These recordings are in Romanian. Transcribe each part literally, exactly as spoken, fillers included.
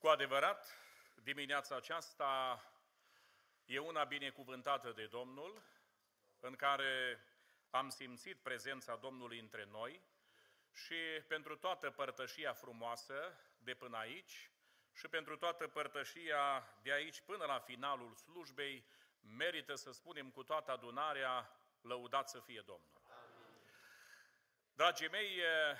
Cu adevărat, dimineața aceasta e una binecuvântată de Domnul, în care am simțit prezența Domnului între noi și pentru toată părtășia frumoasă de până aici și pentru toată părtășia de aici până la finalul slujbei, merită să spunem cu toată adunarea, lăudat să fie Domnul. Amin. Dragii mei,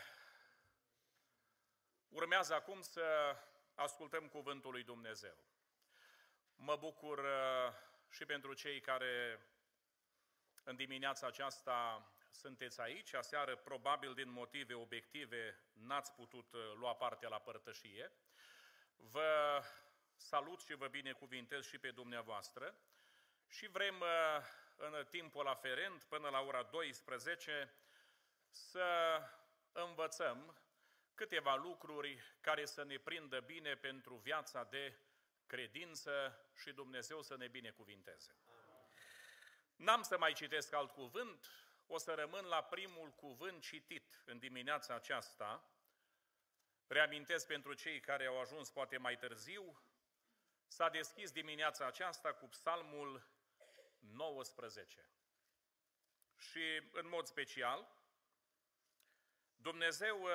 urmează acum să ascultăm cuvântul lui Dumnezeu. Mă bucur și pentru cei care în dimineața aceasta sunteți aici. Aseară, probabil din motive obiective, n-ați putut lua parte la părtășie. Vă salut și vă binecuvintez și pe dumneavoastră și vrem în timpul aferent, până la ora douăsprezece, să învățăm câteva lucruri care să ne prindă bine pentru viața de credință și Dumnezeu să ne binecuvinteze. N-am să mai citesc alt cuvânt, o să rămân la primul cuvânt citit în dimineața aceasta. Reamintesc pentru cei care au ajuns poate mai târziu, s-a deschis dimineața aceasta cu Psalmul nouăsprezece. Și în mod special, Dumnezeu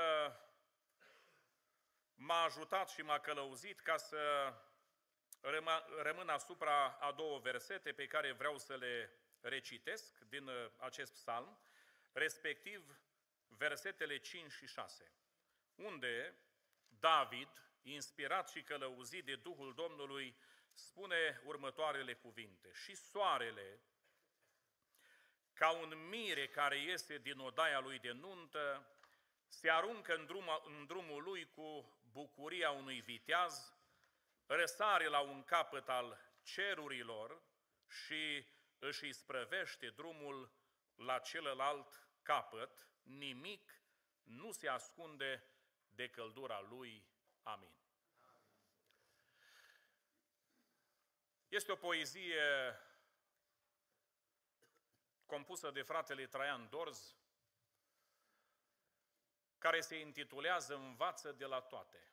m-a ajutat și m-a călăuzit ca să rămân asupra a două versete pe care vreau să le recitesc din acest psalm, respectiv versetele cinci și șase, unde David, inspirat și călăuzit de Duhul Domnului, spune următoarele cuvinte: și soarele, ca un mire care iese din odaia lui de nuntă, se aruncă în, drum, în drumul lui cu bucuria unui viteaz, răsare la un capăt al cerurilor și își isprăvește drumul la celălalt capăt, nimic nu se ascunde de căldura lui. Amin. Este o poezie compusă de fratele Traian Dorz, care se intitulează Învață de la toate.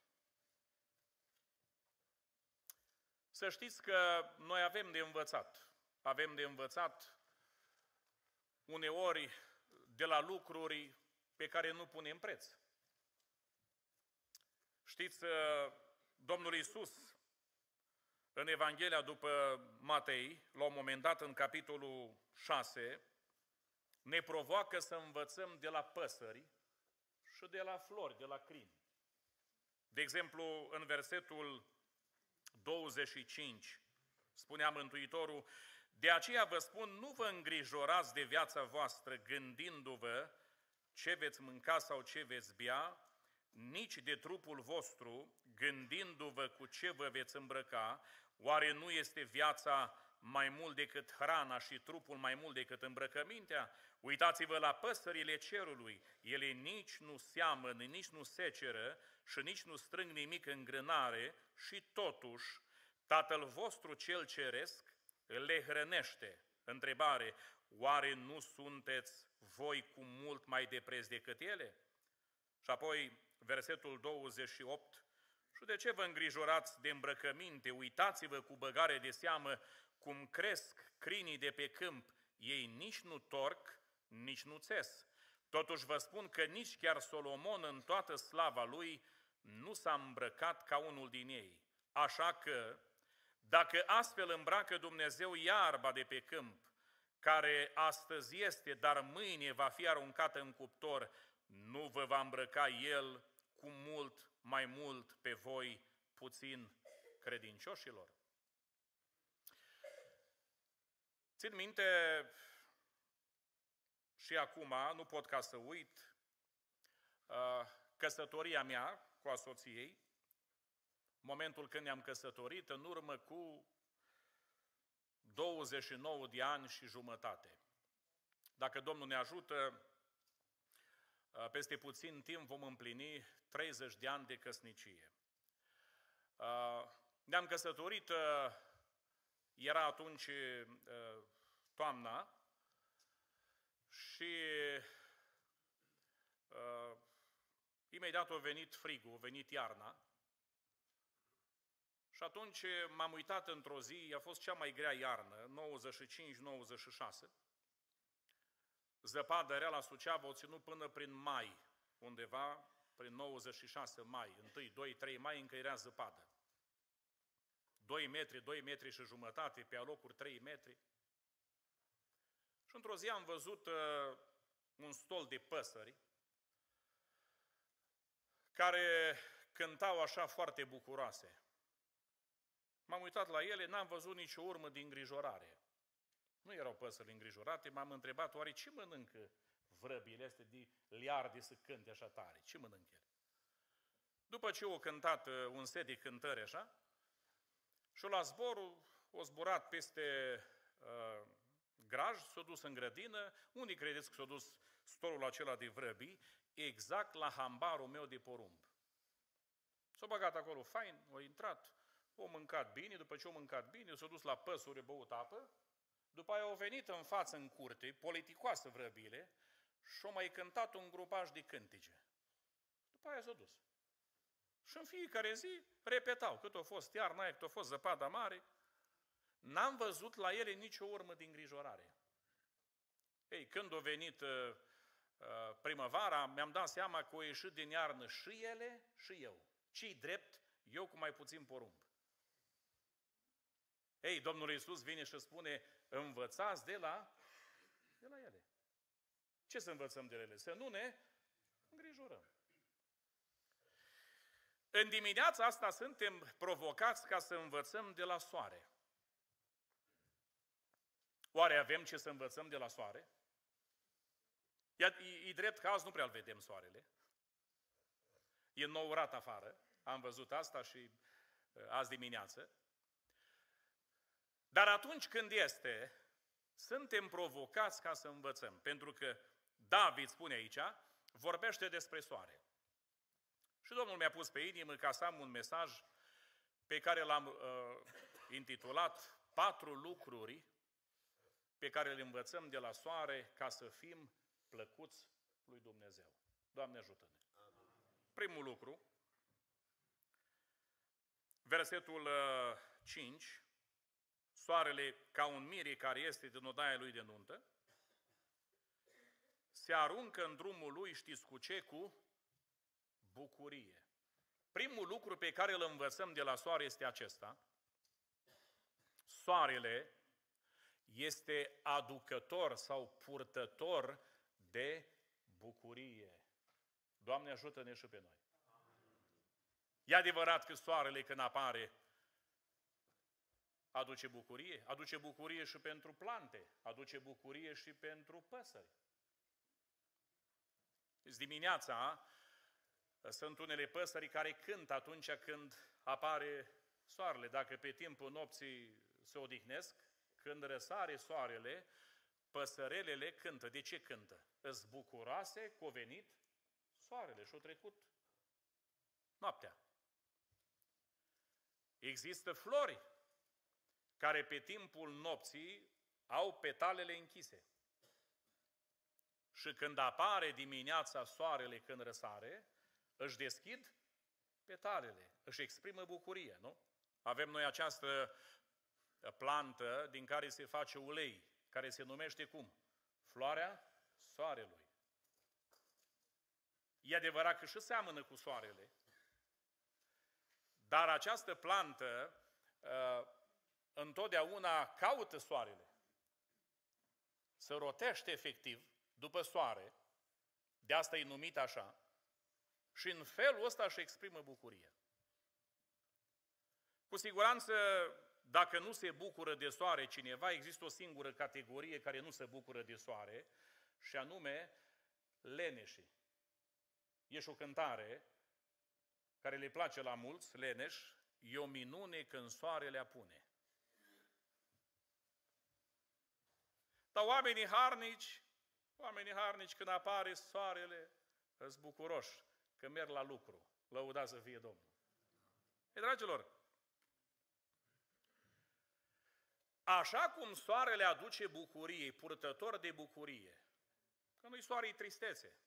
Să știți că noi avem de învățat. Avem de învățat uneori de la lucruri pe care nu punem preț. Știți, Domnul Iisus, în Evanghelia după Matei, la un moment dat, în capitolul șase, ne provoacă să învățăm de la păsări și de la flori, de la crini. De exemplu, în versetul douăzeci și cinci, spunea Mântuitorul: de aceea vă spun, nu vă îngrijorați de viața voastră gândindu-vă ce veți mânca sau ce veți bea, nici de trupul vostru gândindu-vă cu ce vă veți îmbrăca. Oare nu este viața mai mult decât hrana și trupul mai mult decât îmbrăcămintea? Uitați-vă la păsările cerului, ele nici nu seamănă, nici nu seceră și nici nu strâng nimic în grânare și totuși Tatăl vostru cel ceresc le hrănește. Întrebare: oare nu sunteți voi cu mult mai de preț decât ele? Și apoi versetul douăzeci și opt: și de ce vă îngrijorați de îmbrăcăminte? Uitați-vă cu băgare de seamă cum cresc crinii de pe câmp, ei nici nu torc, nici nu țes. Totuși vă spun că nici chiar Solomon în toată slava lui nu s-a îmbrăcat ca unul din ei. Așa că, dacă astfel îmbracă Dumnezeu iarba de pe câmp, care astăzi este, dar mâine va fi aruncată în cuptor, nu vă va îmbrăca El cu mult mai mult pe voi, puțin credincioșilor? Țin minte și acum, nu pot ca să uit, căsătoria mea cu a soției, momentul când ne-am căsătorit, în urmă cu douăzeci și nouă de ani și jumătate. Dacă Domnul ne ajută, peste puțin timp vom împlini treizeci de ani de căsnicie. Ne-am căsătorit, era atunci toamna și imediat a venit frigul, a venit iarna Și atunci m-am uitat într-o zi, a fost cea mai grea iarnă, nouăzeci și cinci nouăzeci și șase. Zăpadă rea la Suceava o ținut până prin mai, undeva prin nouăzeci și șase mai, întâi, doi, trei mai, încă era zăpadă. doi metri, doi metri și jumătate, pe alocuri trei metri. Și într-o zi am văzut uh, un stol de păsări care cântau așa foarte bucuroase. M-am uitat la ele, n-am văzut nicio urmă de îngrijorare. Nu erau păsări îngrijorate, m-am întrebat, oare ce mănâncă vrăbile astea de liarde să cânte așa tare? Ce mănâncă ele? După ce au cântat un set de cântări așa, și la zborul o zburat peste uh, graj, s-a dus în grădină. Unde credeți că s-a dus stolul acela de vrăbii? Exact la hambarul meu de porumb. S-a băgat acolo fain, a intrat, a mâncat bine, după ce a mâncat bine, s-a dus la păsuri, a băut apă, după aia au venit în față în curte, politicoasă vrăbile, și au mai cântat un grupaj de cântece. După aia s-a dus. Și în fiecare zi repetau, cât a fost iarna aia, cât a fost zăpada mare, n-am văzut la ele nicio urmă de îngrijorare. Ei, când a venit uh, uh, primăvara, mi-am dat seama că au ieșit din iarnă și ele și eu. Ce-i drept? Eu cu mai puțin porumb. Ei, Domnul Iisus vine și spune, învățați de la, de la ele. Ce să învățăm de ele? Să nu ne îngrijorăm. În dimineața asta suntem provocați ca să învățăm de la soare. Oare avem ce să învățăm de la soare? E, e drept că azi nu prea-l vedem soarele. E nourat afară. Am văzut asta și azi dimineață. Dar atunci când este, suntem provocați ca să învățăm. Pentru că David spune aici, vorbește despre soare. Și Domnul mi-a pus pe inimă ca să am un mesaj pe care l-am uh, intitulat Patru lucruri pe care le învățăm de la soare ca să fim plăcuți lui Dumnezeu. Doamne ajută-ne! Primul lucru, versetul uh, cinci, soarele ca un mire care este din odaia lui de nuntă, se aruncă în drumul lui, știți cu ce? Cu bucurie. Primul lucru pe care îl învățăm de la soare este acesta. Soarele este aducător sau purtător de bucurie. Doamne ajută-ne și pe noi. E adevărat că soarele când apare aduce bucurie? Aduce bucurie și pentru plante, aduce bucurie și pentru păsări. Dimineața sunt unele păsări care cântă atunci când apare soarele. Dacă pe timpul nopții se odihnesc, când răsare soarele, păsărelele cântă. De ce cântă? Îs bucuroase că a venit soarele și a trecut noaptea. Există flori care pe timpul nopții au petalele închise. Și când apare dimineața soarele, când răsare, își deschid petalele, își exprimă bucurie, nu? Avem noi această plantă din care se face ulei, care se numește cum? Floarea soarelui. E adevărat că și seamănă cu soarele, dar această plantă uh, întotdeauna caută soarele. Se rotește efectiv după soare, de asta e numit așa, și în felul ăsta își exprimă bucurie. Cu siguranță, dacă nu se bucură de soare cineva, există o singură categorie care nu se bucură de soare, și anume leneșii. E și o cântare care le place la mulți, leneși, e o minune când soarele apune. Dar oamenii harnici, oamenii harnici când apare soarele, îs bucuroși că merg la lucru. Lăudați să fie Domnul. E, dragilor, așa cum soarele aduce bucurie, purtător de bucurie, că nu-i soare, e tristețe.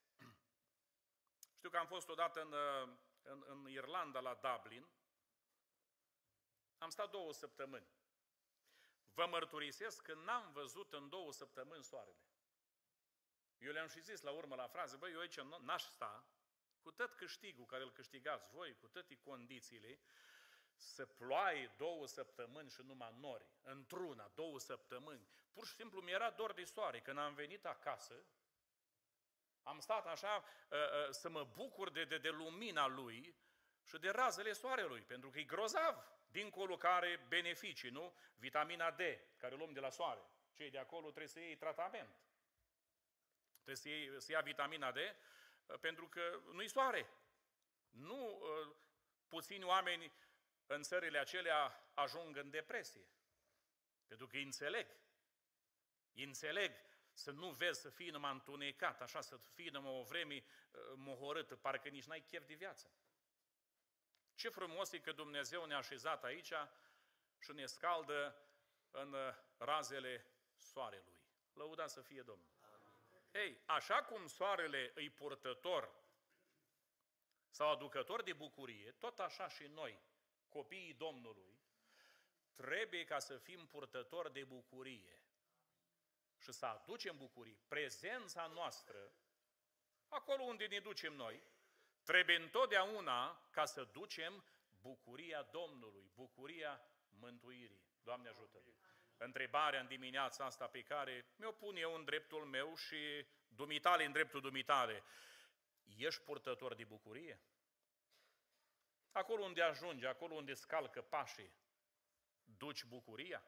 Știu că am fost odată în, în, în Irlanda, la Dublin, Am stat două săptămâni. Vă mărturisesc că n-am văzut în două săptămâni soarele. Eu le-am și zis la urmă la frază, băi, eu aici n-aș sta, cu tot câștigul care îl câștigați voi, cu toate condițiile, să ploaie două săptămâni și numai nori, într-una, două săptămâni. Pur și simplu mi-era dor de soare. Când am venit acasă, am stat așa să mă bucur de, de, de lumina lui și de razele soarelui, pentru că e grozav, dincolo care beneficii, nu? Vitamina D, care o luăm de la soare. Cei de acolo trebuie să iei tratament. Trebuie să, iei, să ia vitamina D, pentru că nu-i soare. Nu puțini oameni în țările acelea ajung în depresie. Pentru că îi înțeleg. Îi înțeleg să nu vezi, să fii numai întunecat, așa, să fii numai o vreme mohorâtă, parcă nici n-ai chef de viață. Ce frumos e că Dumnezeu ne-a așezat aici și ne scaldă în razele soarelui. Lăudați să fie Domnul. Ei, așa cum soarele îi purtător sau aducător de bucurie, tot așa și noi, copiii Domnului, trebuie ca să fim purtători de bucurie și să aducem bucurie. Prezența noastră, acolo unde ne ducem noi, trebuie întotdeauna ca să ducem bucuria Domnului, bucuria mântuirii. Doamne ajută-ne! Întrebarea în dimineața asta pe care mi-o pun eu în dreptul meu și dumitale în dreptul dumitale. Ești purtător de bucurie? Acolo unde ajungi, acolo unde scalcă pașii, duci bucuria?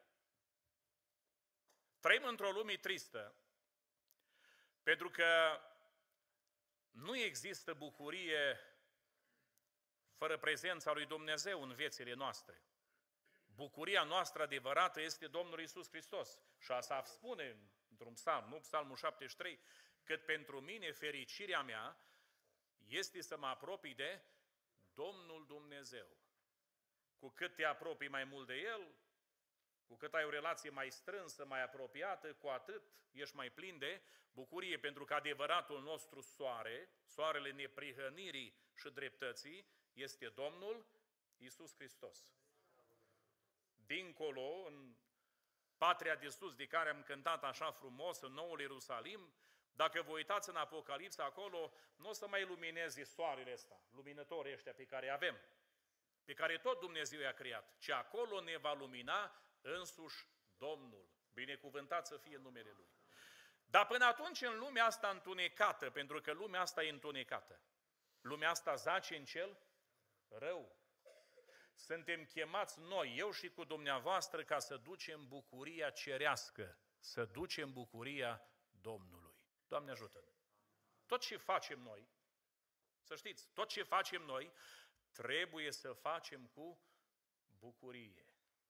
Trăim într-o lume tristă, pentru că nu există bucurie fără prezența lui Dumnezeu în viețile noastre. Bucuria noastră adevărată este Domnul Iisus Hristos. Și asta spune într-un psalm, nu? Psalmul șaptezeci și trei, cât pentru mine fericirea mea este să mă apropii de Domnul Dumnezeu. Cu cât te apropii mai mult de El, cu cât ai o relație mai strânsă, mai apropiată, cu atât ești mai plin de bucurie, pentru că adevăratul nostru soare, soarele neprihănirii și dreptății, este Domnul Iisus Hristos. Dincolo, în patria de sus, de care am cântat așa frumos, în Noul Ierusalim, dacă vă uitați în Apocalipsa acolo, nu o să mai lumineze soarele ăsta, luminătorii ăștia pe care avem, pe care tot Dumnezeu i-a creat, ci acolo ne va lumina însuși Domnul. Binecuvântat să fie numele Lui. Dar până atunci în lumea asta întunecată, pentru că lumea asta e întunecată, lumea asta zace în cel rău. Suntem chemați noi, eu și cu dumneavoastră, ca să ducem bucuria cerească, să ducem bucuria Domnului. Doamne ajută-ne! Tot ce facem noi, să știți, tot ce facem noi, trebuie să facem cu bucurie.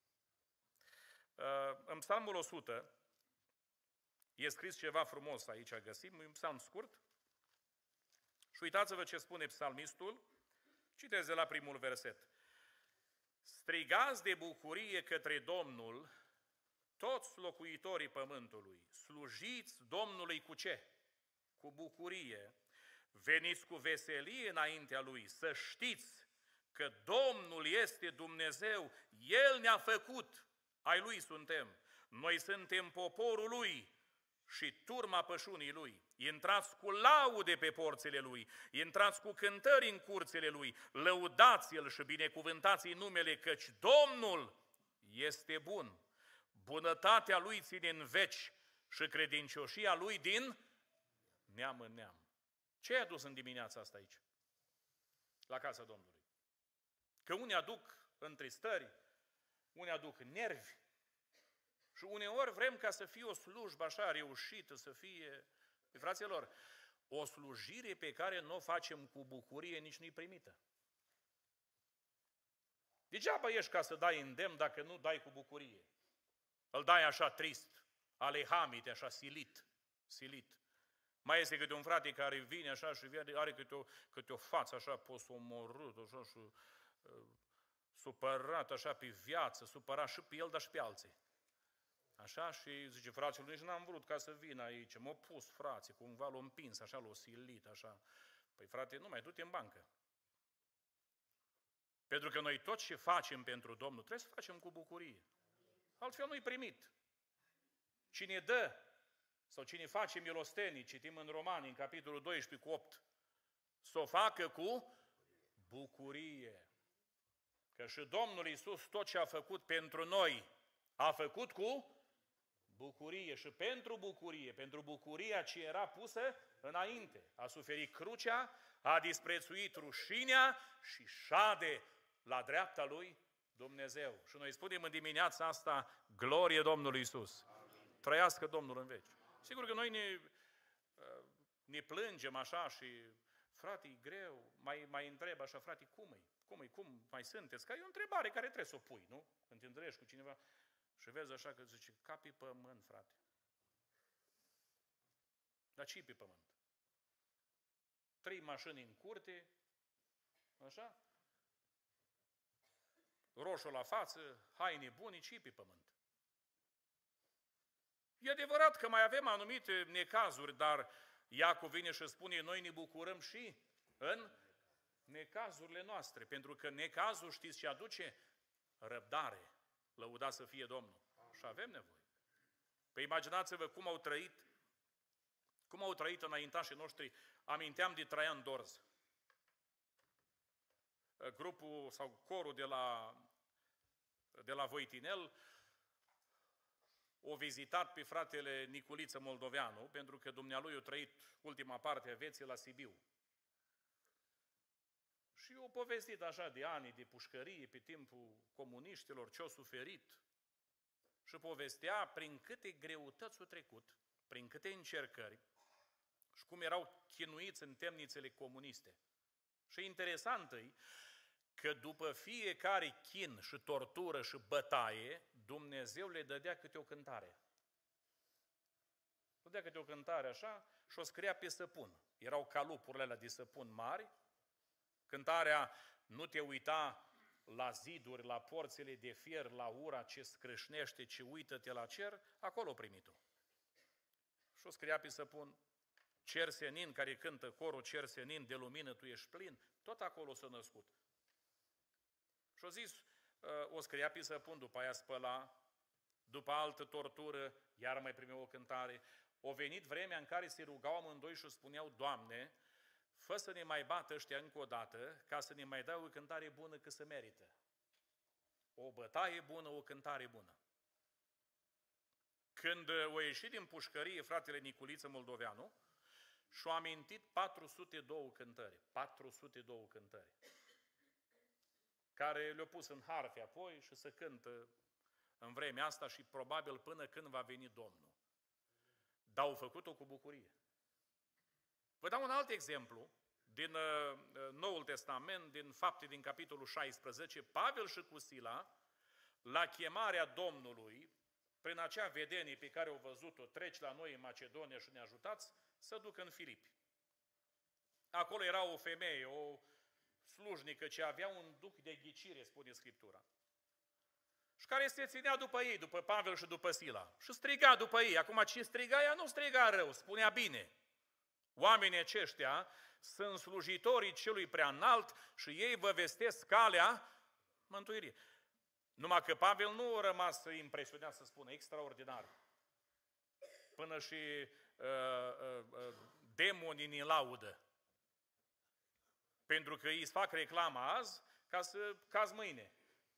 În Psalmul o sută e scris ceva frumos aici, găsim, un psalm scurt. Și uitați-vă ce spune psalmistul, citez de la primul verset. Strigați de bucurie către Domnul, toți locuitorii pământului, slujiți Domnului cu ce? Cu bucurie, veniți cu veselie înaintea Lui, să știți că Domnul este Dumnezeu, El ne-a făcut, ai Lui suntem, noi suntem poporul Lui și turma pășunii Lui. Intrați cu laude pe porțile Lui, intrați cu cântări în curțile Lui, lăudați-L și binecuvântați-i numele, căci Domnul este bun. Bunătatea Lui ține în veci și credincioșia Lui din neam în neam. Ce ai adus în dimineața asta aici? La casa Domnului. Că unii aduc întristări, unii aduc nervi și uneori vrem ca să fie o slujbă așa reușită, să fie... Fraților, o slujire pe care nu o facem cu bucurie nici nu-i primită. Degeaba ești ca să dai îndemn dacă nu dai cu bucurie. Îl dai așa trist, alehamite, așa silit, silit. Mai este câte un frate care vine așa și are câte o, câte o față așa posomorât, așa și uh, supărat așa pe viață, supărat și pe el, dar și pe alții. Așa și zice, fraților, nici n-am vrut ca să vin aici, m-au pus frații, cumva l-au împins, așa l-au silit, așa. Păi frate, nu mai du-te în bancă. Pentru că noi tot ce facem pentru Domnul trebuie să facem cu bucurie. Altfel nu-i primit. Cine dă sau cine face milostenii, citim în Romani, în capitolul doisprezece cu opt, să o facă cu bucurie. Că și Domnul Iisus tot ce a făcut pentru noi, a făcut cu bucurie și pentru bucurie, pentru bucuria ce era pusă înainte. A suferit crucea, a disprețuit rușinea și șade la dreapta lui Dumnezeu. Și noi spunem în dimineața asta, glorie Domnului Iisus. Trăiască Domnul în veci. Sigur că noi ne, ne plângem așa și, frate, e greu, mai, mai întreb așa, frate, cum e? Cum e? Cum mai sunteți? Că e o întrebare care trebuie să o pui, nu? Când te întâlnești cu cineva și vezi așa că zice, ca pe pământ, frate. Dar ce pe pământ? Trei mașini în curte, așa? Roșu la față, haine bune, ce pe pământ? E adevărat că mai avem anumite necazuri, dar Iacov vine și spune, noi ne bucurăm și în necazurile noastre, pentru că necazul, știți ce aduce? Răbdare. Lăudat să fie Domnul. Și avem nevoie. Păi imaginați-vă cum au trăit, cum au trăit înaintașii noștri. Aminteam de Traian Dorz. Grupul sau corul de la, de la Voitinel o vizitat pe fratele Niculiță Moldoveanu, pentru că dumnealui a trăit ultima parte a vieții la Sibiu. Și o povestit așa de ani de pușcărie pe timpul comuniștilor, ce-au suferit. Și povestea prin câte greutăți au trecut, prin câte încercări și cum erau chinuiți în temnițele comuniste. Și interesant e că după fiecare chin și tortură și bătaie, Dumnezeu le dădea câte o cântare. Dădea câte o cântare așa și o scria pe săpun. Erau calupurile alea de săpun mari. Cântarea nu te uita la ziduri, la porțile de fier, la ura ce scrâșnește, ci uită-te la cer, acolo o primit-o. Și o scria pe săpun, cer senin, care cântă corul, cer senin, de lumină tu ești plin, tot acolo s-a născut. Și-o zis, o scria pe săpun, după aia spăla, după altă tortură, iar mai primea o cântare. O venit vremea în care se rugau amândoi și spuneau, Doamne, fă să ne mai bată ăștia încă o dată, ca să ne mai dau o cântare bună că se merită. O bătaie bună, o cântare bună. Când o ieșit din pușcărie fratele Niculiță Moldoveanu, și-a amintit patru sute doi cântări. patru sute doi cântări. Care le-au pus în harfe apoi și se cântă în vremea asta și probabil până când va veni Domnul. Dar au făcut-o cu bucurie. Vă dau un alt exemplu din uh, Noul Testament, din Fapte din capitolul șaisprezece. Pavel și cu Sila, la chemarea Domnului, prin acea vedenie pe care au văzut-o, treci la noi în Macedonia și ne ajutați, să ducă în Filipi. Acolo era o femeie, o slujnică ce avea un duh de ghicire, spune Scriptura. Și care se ținea după ei, după Pavel și după Sila. Și striga după ei. Acum ce striga ea, nu striga rău, spunea bine. Oamenii aceștia sunt slujitorii celui prea înalt și ei vă vestesc calea mântuirii. Numai că Pavel nu a rămas impresionat să spună, extraordinar. Până și uh, uh, uh, demonii ne laudă. Pentru că îi fac reclama azi ca să caz mâine.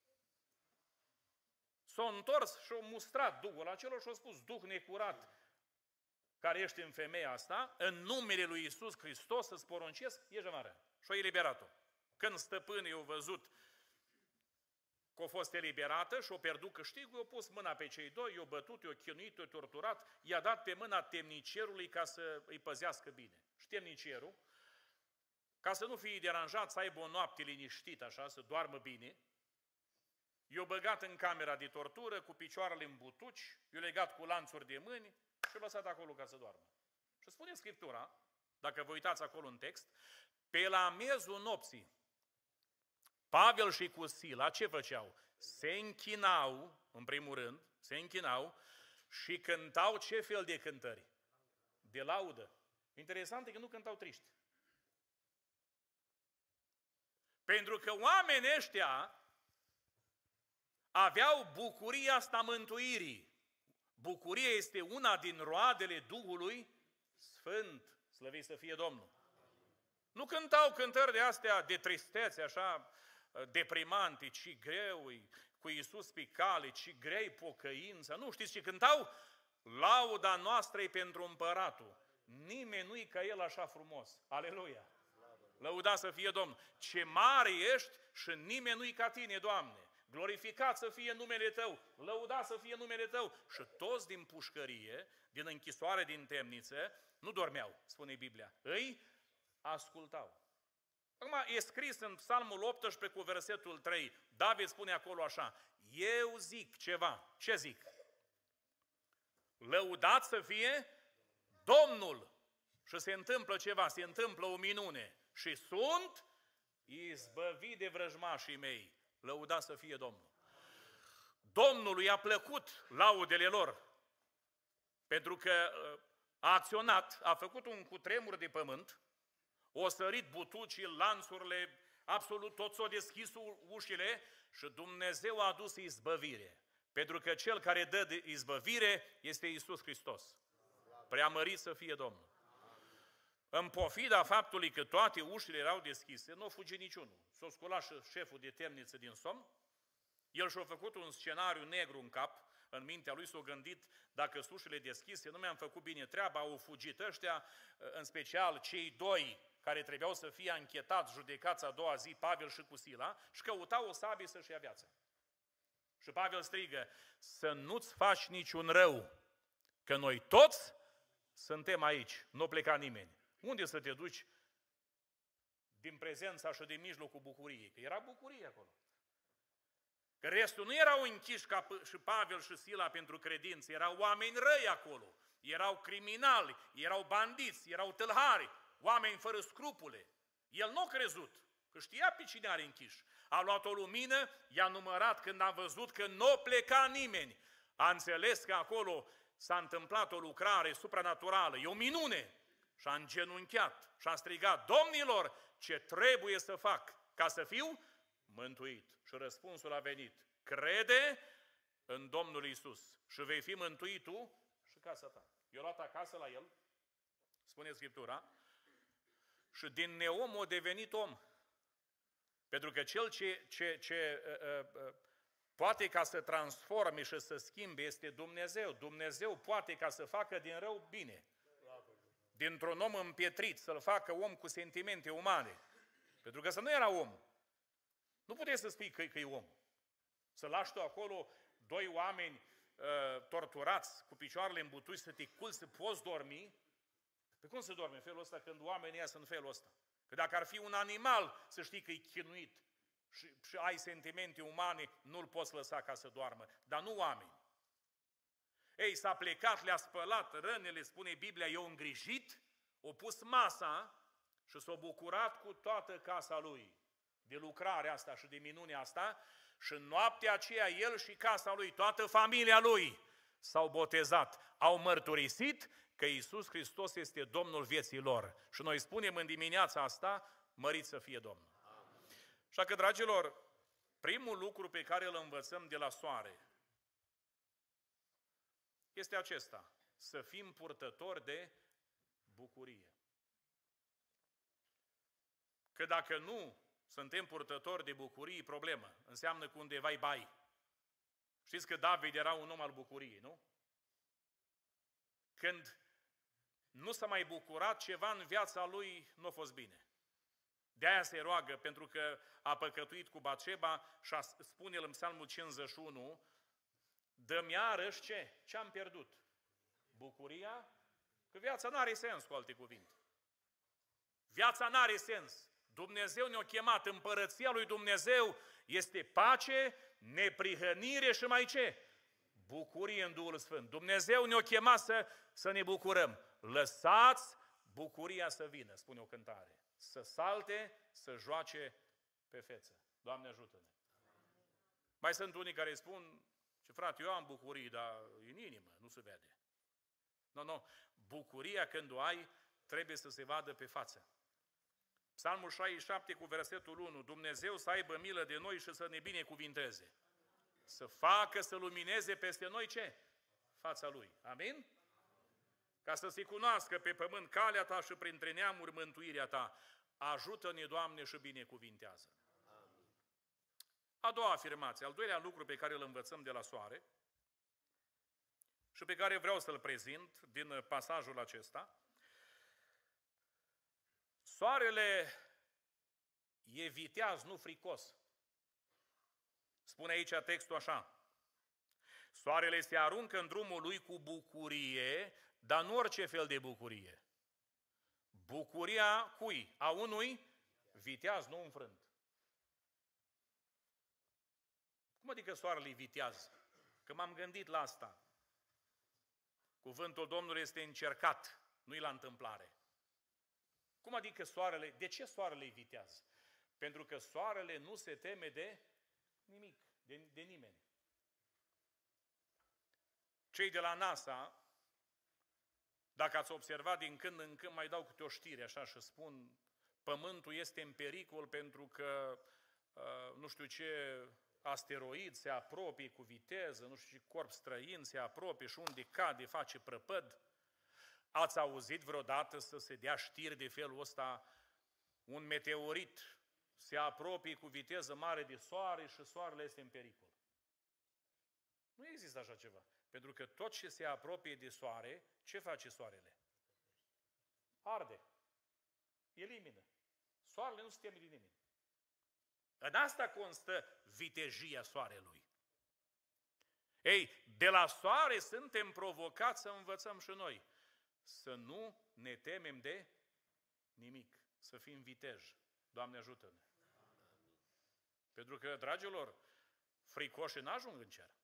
S-a întors și a mustrat Duhul acela și a spus, Duh necurat care ești în femeia asta, în numele lui Iisus Hristos să-ți poruncesc, ieși afară. Și a eliberat-o. Când stăpânii au văzut că a fost eliberată și a pierdut câștigul, i-a pus mâna pe cei doi, i-a bătut, i-a chinuit, i-a torturat, i-a dat pe mâna temnicerului ca să îi păzească bine. Și temnicerul, ca să nu fie deranjat, să aibă o noapte liniștită așa, să doarmă bine, i-a băgat în camera de tortură cu picioarele în butuci, i-a legat cu lanțuri de mâini și a lăsat acolo ca să doarmă. Și spune Scriptura, dacă vă uitați acolo în text, pe la miezul nopții, Pavel și cu Sila ce făceau? Se închinau, în primul rând, se închinau și cântau ce fel de cântări? De laudă. Interesant e că nu cântau triști. Pentru că oamenii ăștia aveau bucuria asta mântuirii. Bucuria este una din roadele Duhului Sfânt, slăvit să fie Domnul. Nu cântau cântări de astea de tristețe, așa, deprimante, ci greu cu Iisus pe cale, ci grei pocăința. Nu știți ce cântau? Lauda noastră e pentru împăratul. Nimeni nu-i ca el așa frumos. Aleluia! Lăuda să fie Domnul. Ce mare ești și nimeni nu-i ca tine, Doamne. Glorificat să fie numele Tău, lăudat să fie numele Tău. Și toți din pușcărie, din închisoare, din temniță, nu dormeau, spune Biblia. Îi ascultau. Acum e scris în Psalmul optsprezece cu versetul trei. David spune acolo așa: eu zic ceva. Ce zic? Lăudat să fie Domnul. Și se întâmplă ceva, se întâmplă o minune. Și sunt izbăvit de vrăjmașii mei. Lăudat să fie Domnul. Domnului a plăcut laudele lor, pentru că a acționat, a făcut un cutremur de pământ, o sărit butucii, lanțurile, absolut tot s-au deschis ușile și Dumnezeu a adus izbăvire. Pentru că Cel care dă de izbăvire este Iisus Hristos. Preamărit să fie Domnul. În pofida faptului că toate ușile erau deschise, nu a fugit niciunul. S-a sculat și șeful de temniță din somn, el și-a făcut un scenariu negru în cap, în mintea lui s-a gândit, dacă sunt ușile deschise, nu mi-am făcut bine treaba, au fugit ăștia, în special cei doi care trebuiau să fie anchetați, judecați a doua zi, Pavel și cu Sila, și căutau o sabie să-și ia viața. Și Pavel strigă: să nu-ți faci niciun rău, că noi toți suntem aici, nu pleca nimeni. Unde să te duci din prezența și din mijlocul bucuriei? Că era bucurie acolo. Că restul nu erau închiși ca și Pavel și Sila pentru credință, erau oameni răi acolo, erau criminali, erau bandiți, erau tâlhari, oameni fără scrupule. El nu a crezut, că știa pe cine are închiși. A luat o lumină, i-a numărat când a văzut că nu pleca nimeni. A înțeles că acolo s-a întâmplat o lucrare supranaturală, e o minune. Și a îngenunchiat și a strigat: domnilor, ce trebuie să fac ca să fiu mântuit? Și răspunsul a venit: crede în Domnul Iisus și vei fi mântuit tu și casa ta. I-a luat acasă la el, spune Scriptura, și din neom a devenit om. Pentru că cel ce, ce, ce uh, uh, poate ca să transforme și să schimbe este Dumnezeu. Dumnezeu poate ca să facă din rău bine. Dintr-un om împietrit, să-l facă om cu sentimente umane. Pentru că să nu era om. Nu puteai să spui că, că e om. Să lași tu acolo doi oameni uh, torturați, cu picioarele în butuci, să te culci, să poți dormi. Pe cum să dormi în felul ăsta când oamenii ăia sunt în felul ăsta? Că dacă ar fi un animal, să știi că e chinuit și, și ai sentimente umane, nu-l poți lăsa ca să doarmă. Dar nu oameni. Ei, s-a plecat, le-a spălat rănile, spune Biblia, i-a îngrijit, a pus masa și s-a bucurat cu toată casa lui de lucrarea asta și de minunea asta. Și în noaptea aceea el și casa lui, toată familia lui s-au botezat, au mărturisit că Iisus Hristos este Domnul vieții lor. Și noi spunem în dimineața asta: mărit să fie Domnul. Așa că, dragilor, primul lucru pe care îl învățăm de la soare este acesta: să fim purtători de bucurie. Că dacă nu suntem purtători de bucurie, problemă. Înseamnă că undeva-i bai. Știți că David era un om al bucuriei, nu? Când nu s-a mai bucurat, ceva în viața lui nu a fost bine. De-aia se roagă, pentru că a păcătuit cu Batșeba și a, spune el în Psalmul cincizeci și unu: dă-mi iarăși ce? Ce am pierdut? Bucuria? Că viața nu are sens, cu alte cuvinte. Viața nu are sens. Dumnezeu ne-a chemat, împărăția lui Dumnezeu este pace, neprihănire și mai ce? Bucurie în Duhul Sfânt. Dumnezeu ne-a chemat să, să ne bucurăm. Lăsați bucuria să vină, spune o cântare. Să salte, să joace pe feță. Doamne ajută-ne! Mai sunt unii care spun: ce frate, eu am bucurii, dar în inimă, nu se vede. Nu, nu. Bucuria când o ai, trebuie să se vadă pe față. Psalmul șaizeci și șapte cu versetul unu, Dumnezeu să aibă milă de noi și să ne binecuvinteze. Să facă să lumineze peste noi ce? Fața Lui. Amin? Ca să se cunoască pe pământ calea Ta și printre neamuri mântuirea Ta. Ajută-ne, Doamne, și binecuvintează. A doua afirmație, al doilea lucru pe care îl învățăm de la soare și pe care vreau să-l prezint din pasajul acesta. Soarele e viteaz, nu fricos. Spune aici textul așa. Soarele se aruncă în drumul lui cu bucurie, dar nu orice fel de bucurie. Bucuria cui? A unui viteaz, nu înfrânt. Cum adică soarele e viteaz? Că m-am gândit la asta. Cuvântul Domnului este încercat, nu-i la întâmplare. Cum adică soarele? De ce soarele e viteaz? Pentru că soarele nu se teme de nimic, de, de nimeni. Cei de la NASA, dacă ați observat, din când în când mai dau câte o știre așa și spun Pământul este în pericol pentru că uh, nu știu ce asteroid se apropie cu viteză, nu știu ce corp străin se apropie și unde cade, face prăpăd. Ați auzit vreodată să se dea știri de felul ăsta? Un meteorit se apropie cu viteză mare de soare și soarele este în pericol. Nu există așa ceva. Pentru că tot ce se apropie de soare, ce face soarele? Arde. Elimină. Soarele nu se teme de nimeni. În asta constă vitejia soarelui. Ei, de la soare suntem provocați să învățăm și noi. Să nu ne temem de nimic. Să fim viteji. Doamne ajută-ne. Pentru că, dragilor, fricoșii n-ajung în cer.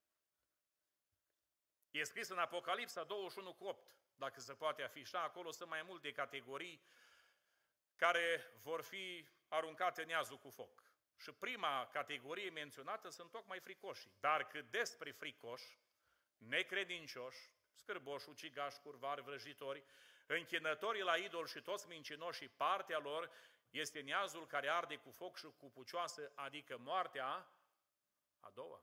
E scris în Apocalipsa douăzeci și unu cu opt, dacă se poate afișa, acolo sunt mai multe categorii care vor fi aruncate în iazul cu foc. Și prima categorie menționată sunt tocmai fricoșii. Dar cât despre fricoși, necredincioși, scârboși, ucigași, curvari, vrăjitori, închinătorii la idol și toți mincinoșii, partea lor este niazul care arde cu foc și cu pucioasă, adică moartea a doua.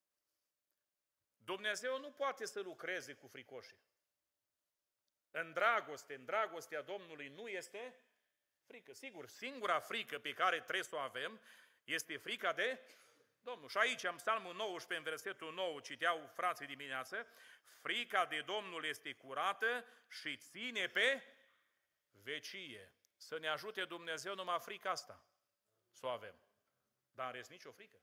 Dumnezeu nu poate să lucreze cu fricoșii. În dragoste, în dragostea Domnului nu este frică. Sigur, singura frică pe care trebuie să o avem este frica de Domnul. Și aici, în Psalmul nouăsprezece, în versetul nouă, citeau frații dimineață, frica de Domnul este curată și ține pe vecie. Să ne ajute Dumnezeu numai frica asta să o avem. Dar în rest nicio frică.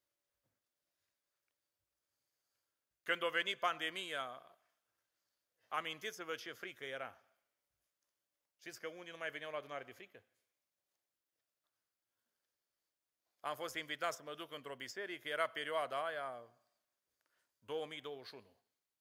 Când a venit pandemia, amintiți-vă ce frică era. Știți că unii nu mai veneau la adunare de frică? Am fost invitat să mă duc într-o biserică, era perioada aia două mii douăzeci și unu.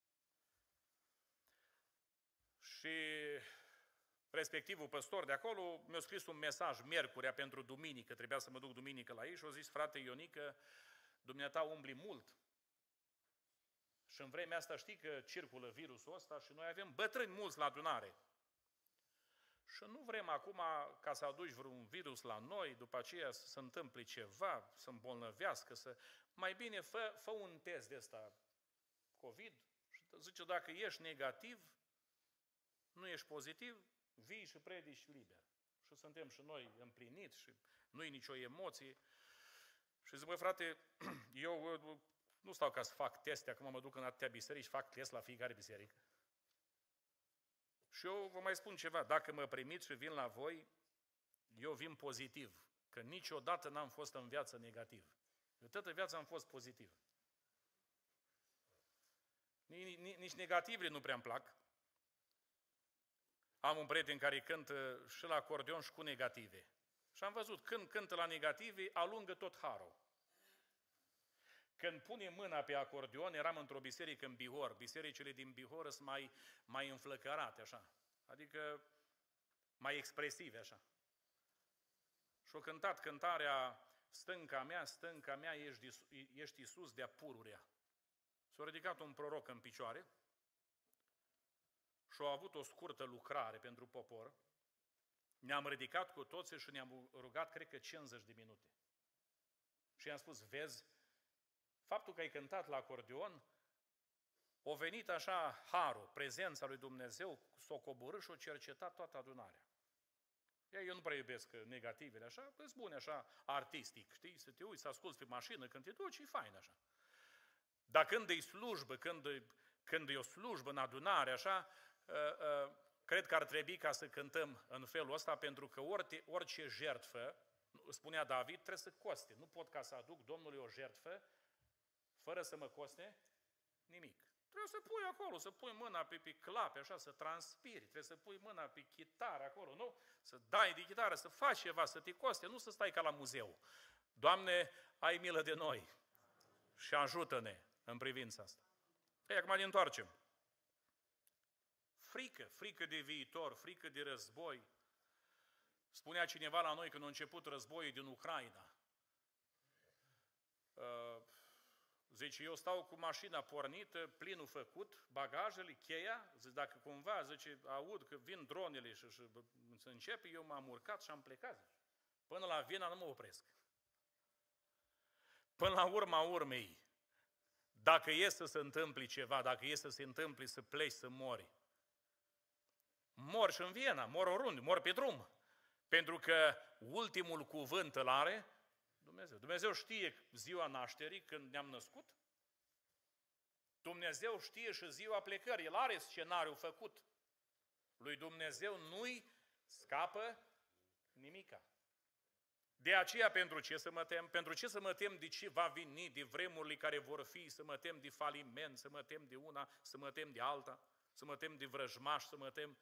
Și respectivul păstor de acolo mi-a scris un mesaj miercurea pentru duminică, trebuia să mă duc duminică la ei și a zis, frate Ionică, dumneata umbli mult. Și în vremea asta știi că circulă virusul ăsta și noi avem bătrâni mulți la adunare. Și nu vrem acum ca să aduci vreun virus la noi, după aceea să se întâmple ceva, să îmbolnăvească, să... Mai bine fă, fă un test de ăsta COVID și zice dacă ești negativ, nu ești pozitiv, vii și predici liber. Și suntem și noi împliniți și nu-i nicio emoție. Și zic, băi frate, eu nu stau ca să fac teste, acum mă duc în atâtea biserici, fac test la fiecare biserică. Și eu vă mai spun ceva, dacă mă primiți și vin la voi, eu vin pozitiv, că niciodată n-am fost în viață negativ. Eu toată viața am fost pozitiv. Nici negativele nu prea-mi plac. Am un prieten care cântă și la acordeon și cu negative. Și am văzut, când cântă la negative, alungă tot harul. Când pune mâna pe acordeon, eram într-o biserică în Bihor. Bisericile din Bihor sunt mai, mai înflăcărate, așa. Adică mai expresive, așa. Și-o cântat cântarea Stânca mea, stânca mea, ești, ești Iisus de-a pururea. S-a ridicat un proroc în picioare și a avut o scurtă lucrare pentru popor Ne-am ridicat cu toții și ne-am rugat, cred că cincizeci de minute. Și i-am spus, vezi, faptul că ai cântat la acordeon, o venit așa harul, prezența lui Dumnezeu, s-o coborât și o cercetat toată adunarea. Eu nu prea iubesc negativele, așa, îți bune așa, artistic, știi, să te uiți, să asculți pe mașină, când te duci, e fain așa. Dar când e slujbă, când e, când e o slujbă în adunare, așa, uh, uh, cred că ar trebui ca să cântăm în felul ăsta, pentru că orice, orice jertfă, spunea David, trebuie să coste. Nu pot ca să aduc Domnului o jertfă fără să mă coste nimic. Trebuie să pui acolo, să pui mâna pe, pe clape, așa, să transpiri, trebuie să pui mâna pe chitară acolo, nu? Să dai de chitară, să faci ceva, să te coste, nu să stai ca la muzeu. Doamne, ai milă de noi și ajută-ne în privința asta. Ei, acum ne întoarcem. Frică, frică de viitor, frică de război. Spunea cineva la noi când a început războiul din Ucraina. Uh, zice, eu stau cu mașina pornită, plinul făcut, bagajele, cheia, zice, dacă cumva, zice, aud că vin dronele și, și se începe, eu m-am urcat și am plecat. Zice. Până la Viena nu mă opresc. Până la urma urmei, dacă e să se întâmple ceva, dacă e să se întâmple să pleci, să mori, mor și în Viena, mor oriunde, mor pe drum. Pentru că ultimul cuvânt îl are Dumnezeu. Dumnezeu știe ziua nașterii, când ne-am născut. Dumnezeu știe și ziua plecării. El are scenariul făcut. Lui Dumnezeu nu-i scapă nimica. De aceea, pentru ce să mă tem? Pentru ce să mă tem de ce va veni, de vremurile care vor fi, să mă tem de faliment, să mă tem de una, să mă tem de alta, să mă tem de vrăjmași, să mă tem...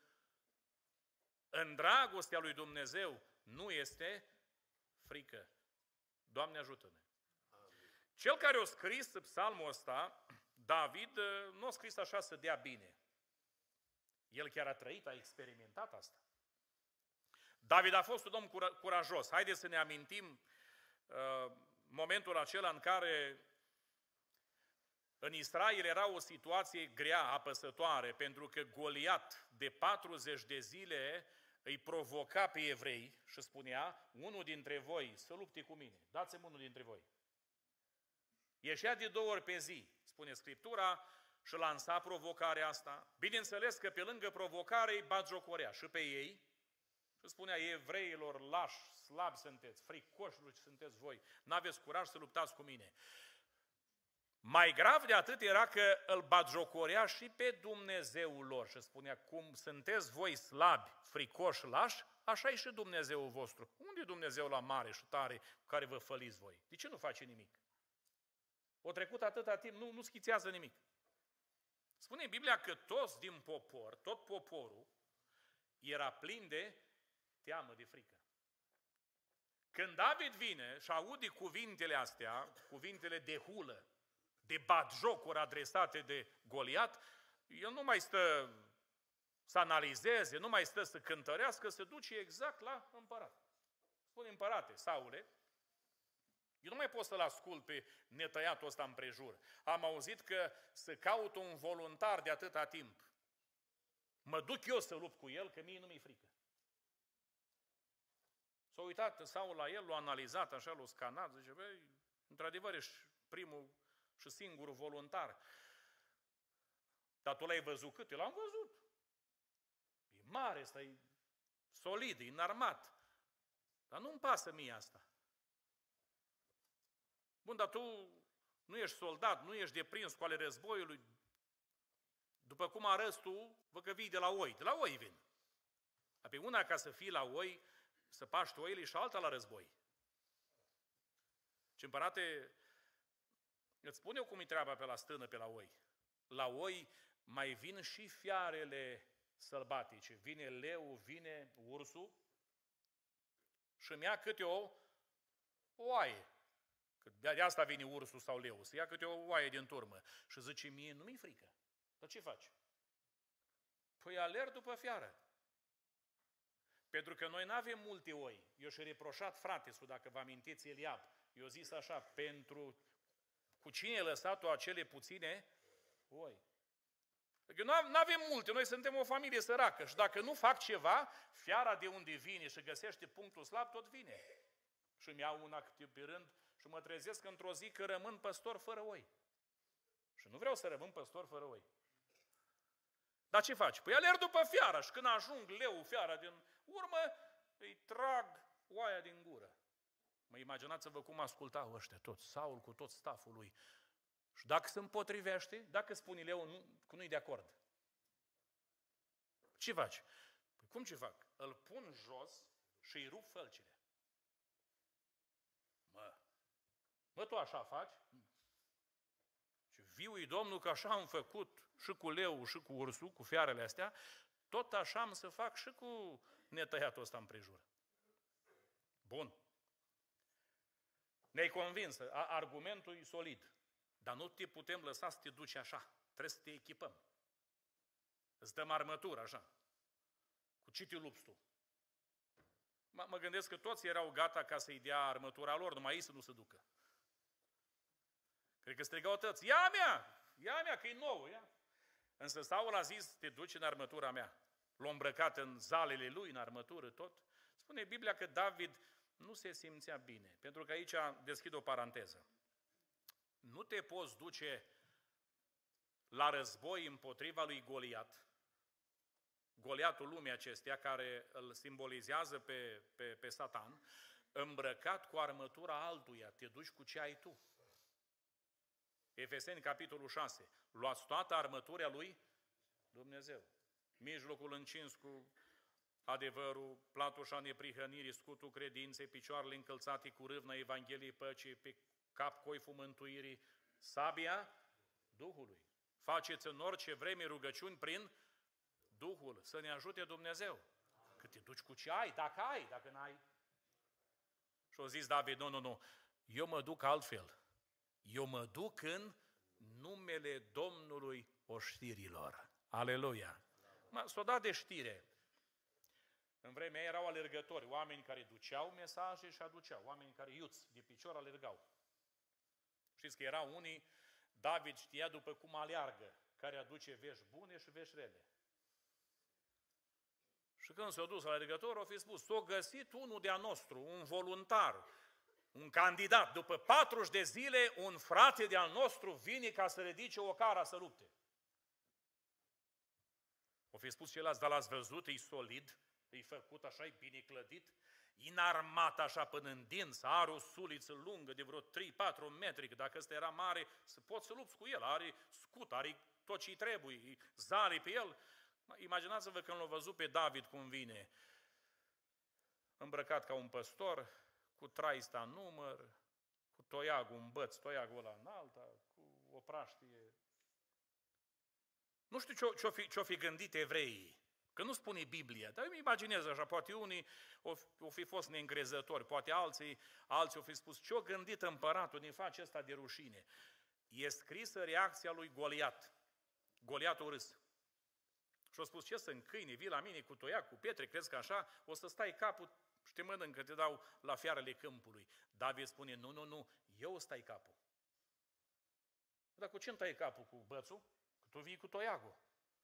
În dragostea lui Dumnezeu nu este frică. Doamne ajută-ne! Cel care a scris psalmul ăsta, David, nu a scris așa să dea bine. El chiar a trăit, a experimentat asta. David a fost un om curajos. Haideți să ne amintim uh, momentul acela în care în Israel era o situație grea, apăsătoare, pentru că Goliat de patruzeci de zile îi provoca pe evrei și spunea, unul dintre voi să lupte cu mine, dați-mi unul dintre voi. Ieșea de două ori pe zi, spune Scriptura, și lansa provocarea asta. Bineînțeles că pe lângă provocare îi batjocorea și pe ei și spunea, evreilor lași, slabi sunteți, fricoși sunteți voi, n-aveți curaj să luptați cu mine. Mai grav de atât era că îl batjocorea și pe Dumnezeul lor și spunea, cum sunteți voi slabi, fricoși, lași, așa e și Dumnezeul vostru. Unde e Dumnezeu la mare și tare cu care vă făliți voi? De ce nu face nimic? O trecut atâta timp, nu, nu schițează nimic. Spune în Biblia că toți din popor, tot poporul, era plin de teamă, de frică. Când David vine și aude cuvintele astea, cuvintele de hulă, de batjocuri adresate de Goliat, el nu mai stă să analizeze, nu mai stă să cântărească, se duce exact la împărat. Spune, împărate, Saule, eu nu mai pot să-l ascult pe netăiatul ăsta împrejur. Am auzit că să caut un voluntar de atâta timp. Mă duc eu să lupt cu el, că mie nu mi-e frică. S-a uitat Saul la el, l-a analizat, așa, l-a scanat, zice, băi, într-adevăr ești primul și singurul voluntar. Dar tu l-ai văzut cât? Eu l-am văzut. E mare, ăsta e solid, e înarmat. Dar nu-mi pasă mie asta. Bun, dar tu nu ești soldat, nu ești deprins cu ale războiului. După cum arăți tu, vă că vii de la oi. De la oi vin. Dar pe una ca să fii la oi, să paști oile și alta la război. Și împărate, îți spun eu cum e treaba pe la stână, pe la oi. La oi mai vin și fiarele sălbatice. Vine leu, vine ursul și îmi ia câte o oaie. De asta vine ursul sau leu, să ia câte o oaie din turmă. Și zice, mie nu mi-e frică. Dar ce faci? Păi alerg după fiară. Pentru că noi nu avem multe oi. Eu și-a reproșat fratesul, dacă vă amintiți, Eliab. Eu zis așa, pentru cu cine ai lăsat-o acele puține oi? Nu avem multe, noi suntem o familie săracă și dacă nu fac ceva, fiara de unde vine și găsește punctul slab, tot vine. Și îmi iau una câte pe rând și mă trezesc într-o zi că rămân păstor fără oi. Și nu vreau să rămân păstor fără oi. Dar ce faci? Păi alerg după fiara și când ajung leu, fiara din urmă, îi trag oaia din gură. Mă imaginați-vă cum ascultau ăștia toți, Saul cu tot staful lui. Și dacă se împotrivește, dacă spune leu nu, că nu-i de acord. Ce faci? Păi cum ce fac? Îl pun jos și îi rup fălcile. Mă, mă, tu așa faci? Și viu-i Domnul că așa am făcut și cu leu și cu ursul, cu fiarele astea, tot așa am să fac și cu netăiatul ăsta împrejur. Bun. Ne-ai convins, argumentul e solid, dar nu te putem lăsa să te duci așa, trebuie să te echipăm. Îți dăm armătură așa. Cu ce te lupți tu? M- mă gândesc că toți erau gata ca să-i dea armătura lor, numai ei să nu se ducă. Cred că strigau toți, ia mea, ia mea, că e nouă, ia. Însă Saul a zis, te duci în armătura mea. L-a îmbrăcat în zalele lui, în armătură, tot. Spune Biblia că David nu se simțea bine, pentru că aici deschid o paranteză. Nu te poți duce la război împotriva lui Goliat, Goliatul lumii acesteia, care îl simbolizează pe, pe, pe Satan, îmbrăcat cu armătura altuia, te duci cu ce ai tu. Efeseni, capitolul șase. Luați toată armătura lui Dumnezeu. Mijlocul încins cu adevărul, platoșa neprihănirii, scutul credinței, picioarele încălțate cu râvna Evangheliei păcii, pe cap coiful mântuirii, sabia Duhului. Faceți în orice vreme rugăciuni prin Duhul, să ne ajute Dumnezeu. Că te duci cu ce ai, dacă ai, dacă n-ai. Și a zis David, nu, nu, nu, eu mă duc altfel. Eu mă duc în numele Domnului oștirilor. Aleluia! S-o dat de știre. În vremea aia erau alergători, oameni care duceau mesaje și aduceau, oameni care iuți, de picior alergau. Știți că erau unii, David știa după cum aleargă, care aduce vești bune și vești rele. Și când s-a dus alergător, o fi spus, s-a găsit unul de-a nostru, un voluntar, un candidat. După patruzeci de zile, un frate de-al nostru vine ca să ridice o cara să lupte. O fi spus ceilalți, dar l-ați văzut, e solid, e făcut așa, e bine clădit, înarmat așa până în dinț, are o suliță lungă de vreo trei patru metri, că dacă ăsta era mare, să poți să lupți cu el, are scut, are tot ce-i trebuie, zare pe el. Imaginați-vă când l-a văzut pe David cum vine, îmbrăcat ca un păstor, cu traista în număr, cu toiagul în băț, toiagul ăla în alta, cu o praștie. Nu știu ce-o, ce-o, fi, ce-o fi gândit evreii, că nu spune Biblia, dar îmi imaginez așa, poate unii o, o fi fost neîncrezători, poate alții, alții o fi spus, ce-o gândit împăratul, ne face ăsta de rușine. E scrisă reacția lui Goliat, Goliatul râs. Și a spus, ce sunt câine, vii la mine cu toiac, cu pietre, crezi că așa o să stai capul și te mănâncă, te dau la fiarele câmpului. David spune, nu, nu, nu, eu stai capul. Dar cu ce îmi tai capul? Cu bățul? Că tu vii cu toiagul.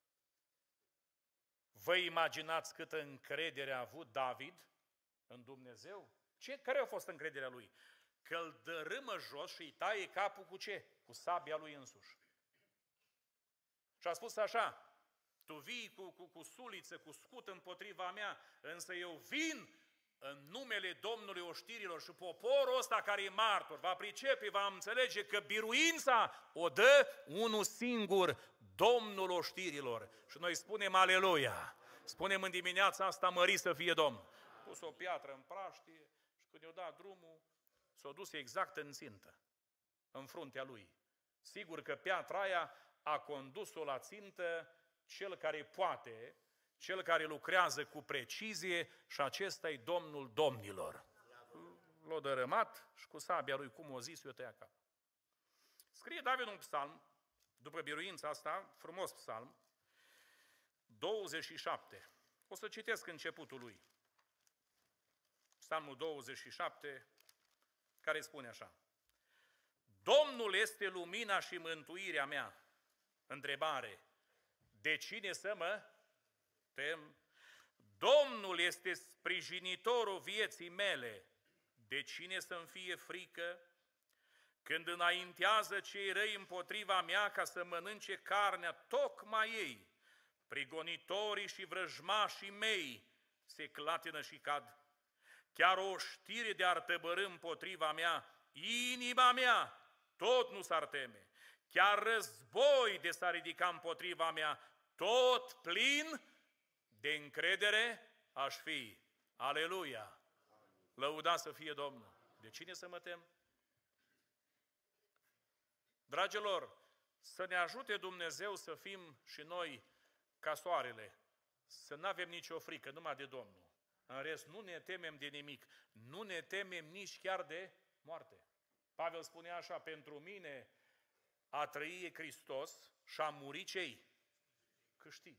Vă imaginați câtă încredere a avut David în Dumnezeu? Ce? Care a fost încrederea lui? Că îl dărâmă jos și îi taie capul cu ce? Cu sabia lui însuși. Și a spus așa, tu vii cu, cu, cu suliță, cu scut împotriva mea, însă eu vin în numele Domnului oștirilor și poporul ăsta care e martor va pricepe, va înțelege că biruința o dă unul singur, Domnul oștirilor. Și noi spunem aleluia. Spunem în dimineața asta, mărit să fie Domnul. Pus o piatră în praștie și când i-a dat drumul, s-a dus exact în țintă, în fruntea lui. Sigur că piatra aia a condus-o la țintă cel care poate, cel care lucrează cu precizie și acesta e Domnul domnilor. L-a dărâmat și cu sabia lui, cum o zis, eu tăia cap. Scrie David un psalm, după biruința asta, frumos psalm, douăzeci și șapte. O să citesc începutul lui. Psalmul douăzeci și șapte, care spune așa. Domnul este lumina și mântuirea mea. Întrebare. De cine să mă tem? Domnul este sprijinitorul vieții mele. De cine să-mi fie frică? Când înaintează cei răi împotriva mea ca să mănânce carnea, tocmai ei, prigonitorii și vrăjmașii mei, se clatină și cad. Chiar o știre de ar tăbărî împotriva mea, inima mea tot nu s-ar teme. Chiar război de s-ar ridica împotriva mea, tot plin de încredere aș fi. Aleluia! Lăudați să fie Domnul! De cine să mă tem? Dragilor, să ne ajute Dumnezeu să fim și noi ca soarele, să nu avem nicio frică, numai de Domnul. În rest, nu ne temem de nimic, nu ne temem nici chiar de moarte. Pavel spunea așa, pentru mine a trăi e Hristos și a muri cei câștig.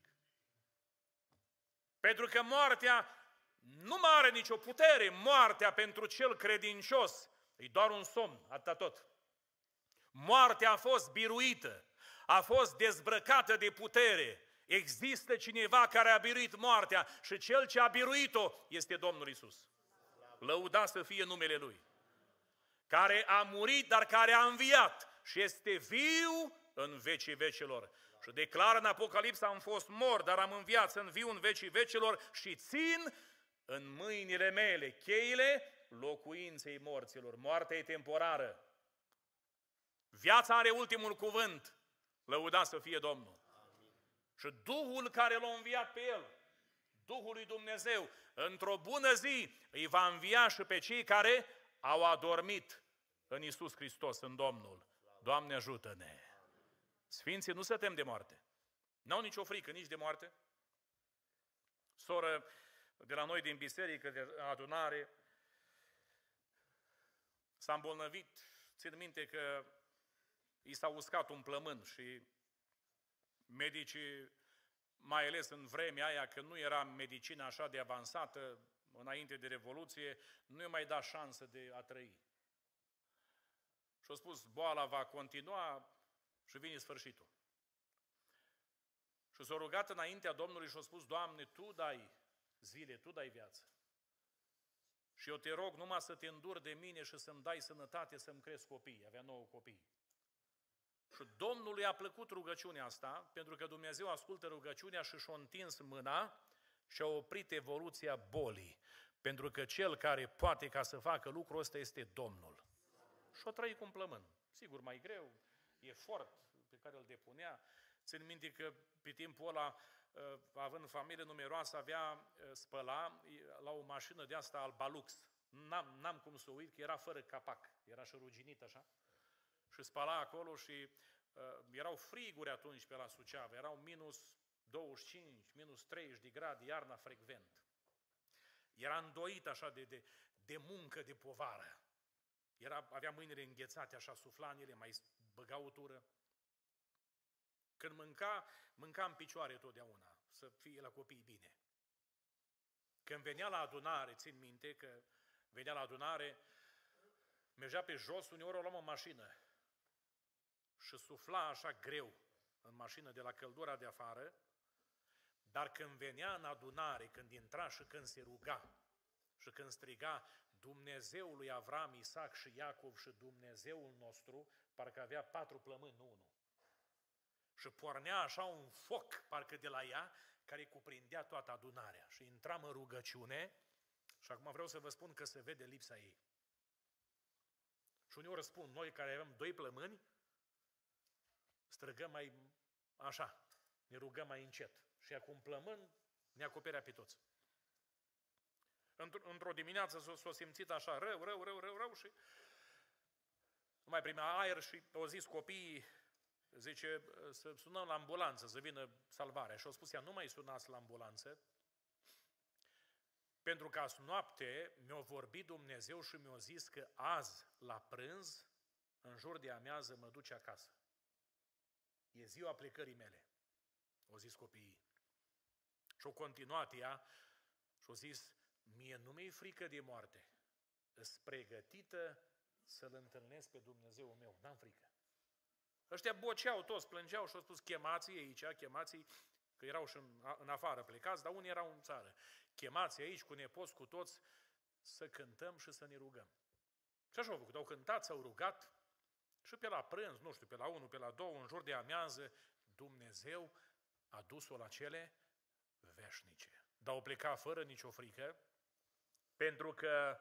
Pentru că moartea nu mai are nicio putere, moartea pentru cel credincios e doar un somn, atâta tot. Moartea a fost biruită, a fost dezbrăcată de putere. Există cineva care a biruit moartea și cel ce a biruit-o este Domnul Iisus. Lăuda să fie numele Lui. Care a murit, dar care a înviat și este viu în vecii vecilor. Și declară în Apocalipsa, am fost mort, dar am înviat, sunt viu în vecii vecilor și țin în mâinile mele cheile locuinței morților. Moartea e temporară. Viața are ultimul cuvânt. Lăuda să fie Domnul. Amin. Și Duhul care l-a înviat pe El, Duhul lui Dumnezeu, într-o bună zi îi va învia și pe cei care au adormit în Iisus Hristos, în Domnul. Doamne ajută-ne! Sfinții nu se tem de moarte. N-au nicio frică nici de moarte. Soră de la noi din biserică, de adunare, s-a îmbolnăvit. Țin minte că i s-a uscat un plămân și medicii, mai ales în vremea aia, că nu era medicina așa de avansată, înainte de Revoluție, nu i-a mai dat șansă de a trăi. Și-a spus, boala va continua și vine sfârșitul. Și s-a rugat înaintea Domnului și a spus, Doamne, Tu dai zile, Tu dai viață. Și eu te rog numai să te înduri de mine și să-mi dai sănătate să-mi cresc copii. Avea nouă copii. Și Domnului a plăcut rugăciunea asta, pentru că Dumnezeu ascultă rugăciunea și și-a întins mâna și a oprit evoluția bolii. Pentru că Cel care poate ca să facă lucrul ăsta este Domnul. Și a trăit cu un plămân. Sigur, mai greu, efort pe care îl depunea. Țin minte că pe timpul ăla, având familie numeroasă, avea spăla la o mașină de asta Albalux. N-am, n-am cum să uit că era fără capac, era și ruginit așa. Și spăla acolo și uh, erau friguri atunci pe la Suceava, erau minus douăzeci și cinci, minus treizeci de grade, iarna frecvent. Era îndoit așa de, de, de muncă, de povară. Era, avea mâinile înghețate, așa sufla în ele, mai băga o tură. Când mânca, mânca în picioare totdeauna, să fie la copii bine. Când venea la adunare, țin minte că venea la adunare, mergea pe jos, uneori o luam în mașină și sufla așa greu în mașină de la căldura de afară, dar când venea în adunare, când intra și când se ruga și când striga Dumnezeul lui Avram, Isaac și Iacov și Dumnezeul nostru, parcă avea patru plămâni, nu unul. Și pornea așa un foc, parcă de la ea, care cuprindea toată adunarea. Și intram în rugăciune și acum vreau să vă spun că se vede lipsa ei. Și uneori spun, noi care avem doi plămâni, străgăm mai așa, ne rugăm mai încet. Și acum plămân ne acoperea pe toți. Într-o dimineață s-a simțit așa rău, rău, rău, rău, rău și nu mai primea aer și au zis copiii, zice, să sunăm la ambulanță, să vină salvarea. Și au spus ea, nu mai sunați la ambulanță, pentru că azi noapte mi-a vorbit Dumnezeu și mi-a zis că azi, la prânz, în jur de amiază, mă duce acasă. E ziua plecării mele, au zis copiii. Și au continuat ea și au zis, mie nu mi-e frică de moarte, îs pregătită să-L întâlnesc pe Dumnezeul meu, n-am frică. Ăștia boceau toți, plângeau și au spus, chemați-i aici, chemați-i că erau și în, în afară plecați, dar unii erau în țară. Chemați aici cu nepoți, cu toți, să cântăm și să ne rugăm. Și așa au făcut, au cântat, s-au rugat și pe la prânz, nu știu, pe la unu, pe la două, în jur de amiază, Dumnezeu a dus-o la cele veșnice. Dar au plecat fără nicio frică, pentru că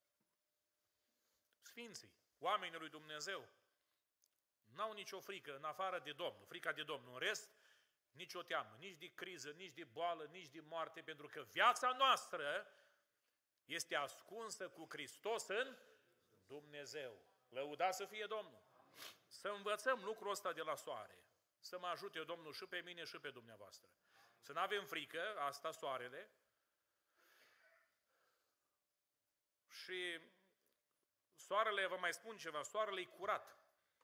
sfinții, oamenii lui Dumnezeu, n-au nicio frică în afară de Domnul, frica de Domnul. În rest, nicio teamă, nici de criză, nici de boală, nici de moarte, pentru că viața noastră este ascunsă cu Hristos în Dumnezeu. Lăudați să fie Domnul! Să învățăm lucrul ăsta de la soare. Să mă ajute Domnul și pe mine și pe dumneavoastră. Să nu avem frică, asta soarele. Și soarele, vă mai spun ceva, soarele e curat.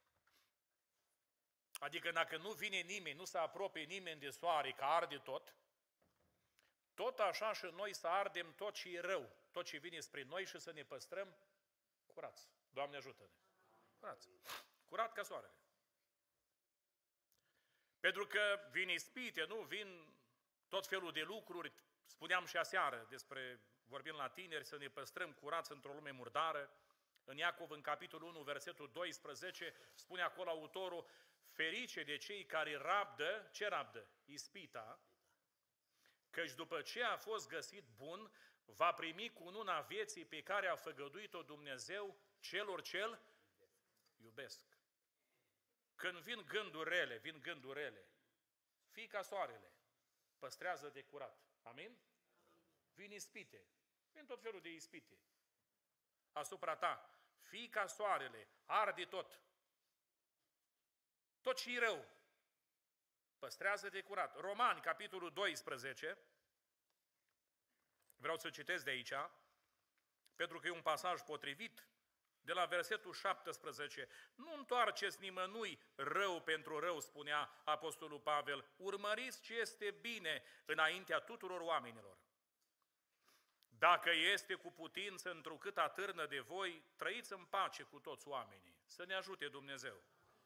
Adică dacă nu vine nimeni, nu se apropie nimeni de soare, că arde tot, tot așa și noi să ardem tot ce e rău, tot ce vine spre noi și să ne păstrăm curați. Doamne ajută-ne! Curați! Curat ca soarele. Pentru că vin ispite, nu? Vin tot felul de lucruri, spuneam și aseară despre, vorbind la tineri, să ne păstrăm curați într-o lume murdară. În Iacov, în capitolul unu, versetul doisprezece, spune acolo autorul, ferice de cei care rabdă, ce rabdă? Ispita, căci după ce a fost găsit bun, va primi cununa vieții pe care a făgăduit-o Dumnezeu celor ce-L iubesc. Când vin gânduri rele, vin gânduri rele, fii ca soarele, păstrează-te curat. Amin? Vin ispite, vin tot felul de ispite asupra ta. Fii ca soarele, arde tot. Tot ce-i rău, păstrează-te curat. Romani, capitolul doisprezece, vreau să citesc de aici, pentru că e un pasaj potrivit, de la versetul șaptesprezece. Nu întoarceți nimănui rău pentru rău, spunea apostolul Pavel, urmăriți ce este bine înaintea tuturor oamenilor. Dacă este cu putință, întrucât atârnă de voi, trăiți în pace cu toți oamenii. Să ne ajute Dumnezeu.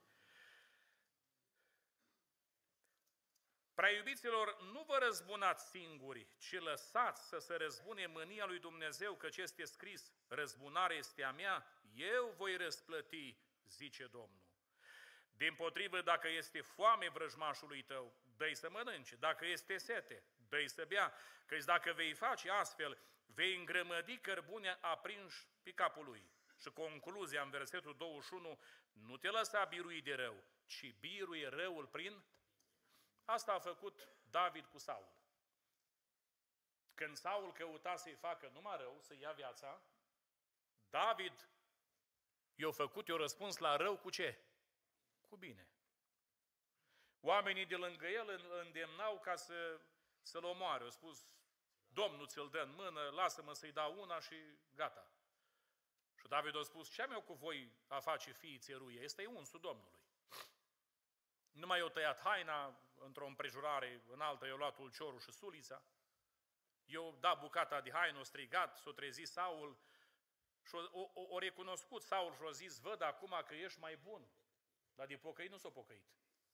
Prea iubiților, nu vă răzbunați singuri, ci lăsați să se răzbune mânia lui Dumnezeu, căci este scris, răzbunarea este a mea, eu voi răsplăti, zice Domnul. Dimpotrivă, dacă este foame vrăjmașului tău, dă-i să mănânce, dacă este sete, dă-i să bea, căci dacă vei face astfel, vei îngrămădi cărbune aprinși pe capul lui. Și concluzia în versetul douăzeci și unu, nu te lăsa birui de rău, ci birui răul prin... Asta a făcut David cu Saul. Când Saul căuta să-i facă numai rău, să ia viața, David i-a făcut, i-a răspuns la rău cu ce? Cu bine. Oamenii de lângă el îl îndemnau ca să, să-l omoare. Au spus, Domnul ți-l dă în mână, lasă-mă să-i dau una și gata. Și David a spus, ce am eu cu voi a face fiii țeruie? Este unsul Domnului. Nu mai i-a tăiat haina într-o împrejurare, în altă i-a luat ulciorul și sulița. I-a dat bucata de haină, a strigat, s-a trezit Saul și o recunoscut Saul și a zis, văd acum că ești mai bun. Dar de pocăit nu s-a pocăit.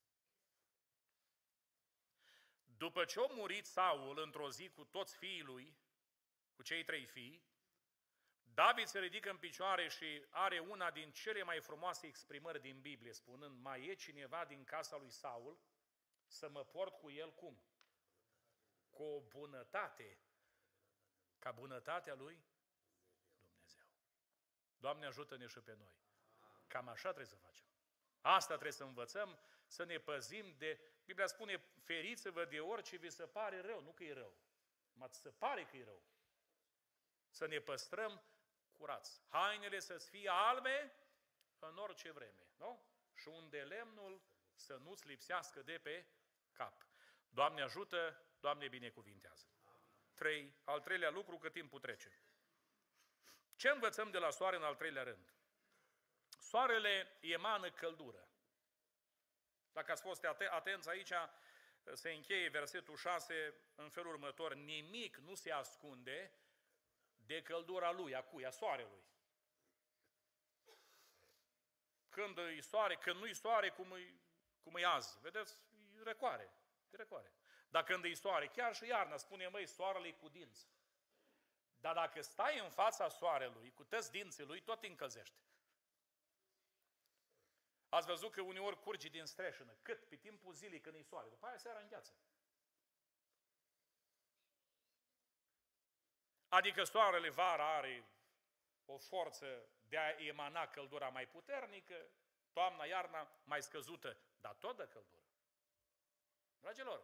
După ce a murit Saul într-o zi cu toți fiii lui, cu cei trei fii, David se ridică în picioare și are una din cele mai frumoase exprimări din Biblie, spunând, mai e cineva din casa lui Saul să mă port cu el cum? Cu o bunătate, ca bunătatea lui Dumnezeu. Doamne, ajută-ne și pe noi. Cam așa trebuie să facem. Asta trebuie să învățăm, să ne păzim de... Biblia spune, feriți-vă de orice vi se pare rău, nu că e rău. Mă se pare că e rău. Să ne păstrăm curați. Hainele să-ți fie albe în orice vreme, nu? Și unde lemnul să nu-ți lipsească de pe cap. Doamne ajută, Doamne binecuvintează. Trei, al treilea lucru, că timpul trece. Ce învățăm de la soare în al treilea rând? Soarele emană căldură. Dacă ați fost atenți aici, se încheie versetul șase în felul următor. Nimic nu se ascunde de căldura lui, a cui? A soarelui. Când îi soare, când nu-i soare, cum îi, cum îi azi. Vedeți? E răcoare. E răcoare. Dar când e soare, chiar și iarna, spune, măi, soarele cu dinți. Dar dacă stai în fața soarelui, cu toți dinții lui, tot te încălzește. Ați văzut că uneori curge din streșină. Cât? Pe timpul zilei când e soare. După aia seara îngheață. Adică soarele vara are o forță de a emana căldura mai puternică, toamna, iarna mai scăzută, dar tot de căldură. Dragilor,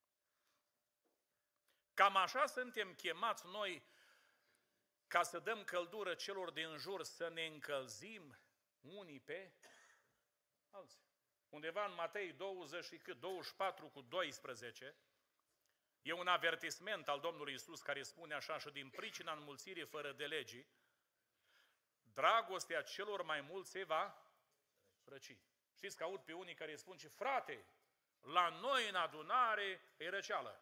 cam așa suntem chemați noi ca să dăm căldură celor din jur, să ne încălzim unii pe alții. Undeva în Matei douăzeci și cât, douăzeci și patru cu doisprezece, e un avertisment al Domnului Iisus care spune așa: și din pricina înmulțirii fără de legii, dragostea celor mai mulți se va răci. Știți că aud pe unii care spun: ce frate, la noi în adunare e răceală.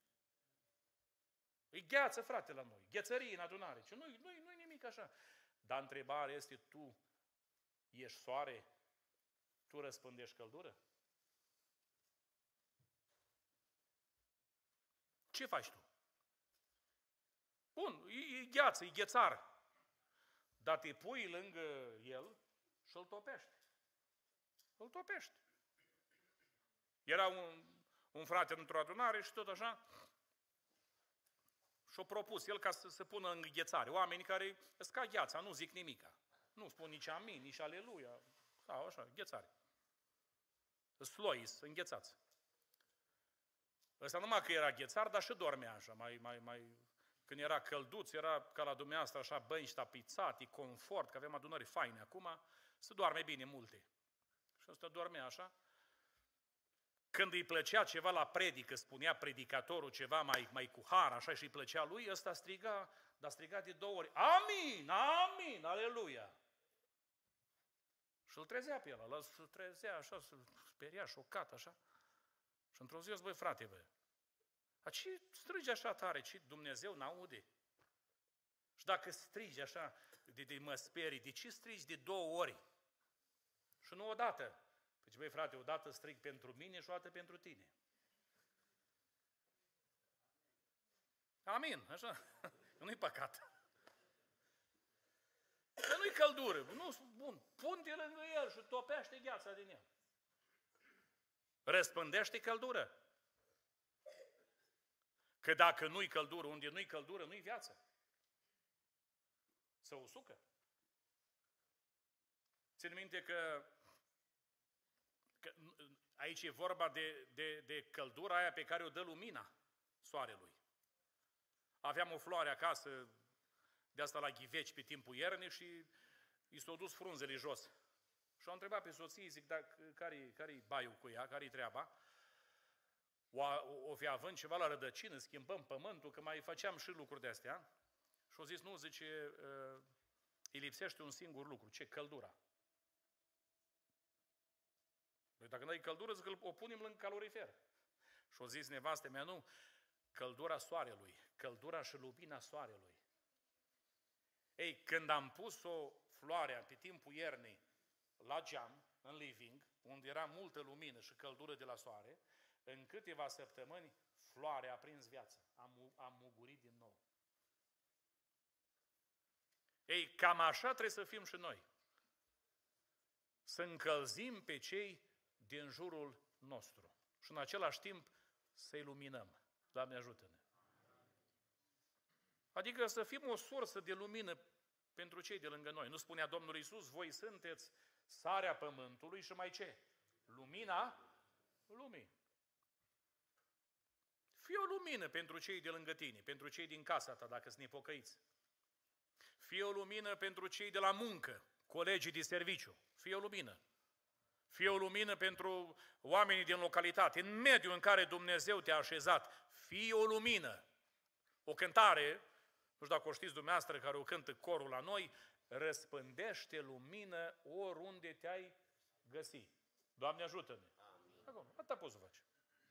E gheață, frate, la noi, ghețării în adunare. Ce nu-i, nu-i, nu-i nimic așa. Dar întrebarea este: tu ești soare? Tu răspândești căldură? Ce faci tu? Bun, e, e gheață, e ghețar. Dar te pui lângă el și îl topești. Îl topești. Era un, un frate într-o adunare și tot așa și-a propus el ca să se pună în ghețare. Oameni care îți ca gheața, nu zic nimica. Nu spun nici amin, nici aleluia. Sau așa, ghețare. Sloi, înghețați. Ăsta numai că era ghețar, dar și dormea așa, mai, mai, mai... Când era călduț, era ca la dumneavoastră așa, bănci tapizate, confort, că avem adunări faine acum, se doarme bine multe. Și ăsta dormea așa. Când îi plăcea ceva la predică, spunea predicatorul ceva mai, mai cu har, așa, și îi plăcea lui, ăsta striga, dar striga de două ori: amin, amin, aleluia! Și îl trezea pe el, ăla se trezea așa, se speria, șocat, așa. Și într-o zi, băi, frate, bă, a ce strigi așa tare, ce Dumnezeu n-aude? Și dacă strigi așa, de, de mă sperii, de ce strigi de două ori? Și nu odată. Deci, băi, frate, odată strig pentru mine și o dată pentru tine. Amin, așa. Nu-i păcat. Că nu-i căldură. Nu, bun, pun-te lângă el și topește gheața din el. Răspândește căldură. Că dacă nu-i căldură, unde nu-i căldură, nu-i viață. Se usucă. Țin minte că, că aici e vorba de, de, de căldura aia pe care o dă lumina soarelui. Aveam o floare acasă, de asta la ghiveci pe timpul iernii, și i s-au dus frunzele jos. Și au întrebat pe soție, zic, dar care-i care baiul cu ea, care-i treaba? O, o fi având ceva la rădăcină, schimbăm pământul, că mai făceam și lucruri de-astea. Și au zis, nu, zice, îi lipsește un singur lucru, ce? Căldura. Păi dacă nu ai căldură, zic, o punem lângă calorifer. Și au zis nevastă mea, nu, căldura soarelui, căldura și lumina soarelui. Ei, când am pus-o floarea pe timpul iernii la geam, în living, unde era multă lumină și căldură de la soare, în câteva săptămâni, floarea a prins viață. Am, am mugurit din nou. Ei, cam așa trebuie să fim și noi. Să încălzim pe cei din jurul nostru. Și în același timp să-i luminăm. Doamne, ajută-ne! Adică să fim o sursă de lumină pentru cei de lângă noi. Nu spunea Domnul Iisus, voi sunteți sarea pământului și mai ce? Lumina lumii. Fii o lumină pentru cei de lângă tine, pentru cei din casa ta, dacă sunt nepocăiți. Fii o lumină pentru cei de la muncă, colegii de serviciu. Fii o lumină. Fii o lumină pentru oamenii din localitate, în mediul în care Dumnezeu te-a așezat. Fii o lumină. O cântare, nu știu dacă o știți dumneavoastră, care o cântă corul la noi, răspândește lumină oriunde te-ai găsi. Doamne, ajută-ne! Acum, atâta poți să faci.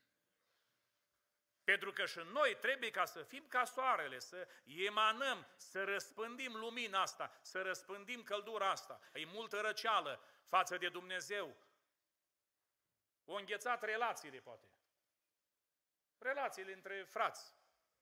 Pentru că și noi trebuie ca să fim ca soarele, să emanăm, să răspândim lumina asta, să răspândim căldura asta. E multă răceală față de Dumnezeu. O înghețat relațiile, poate. relațiile între frați.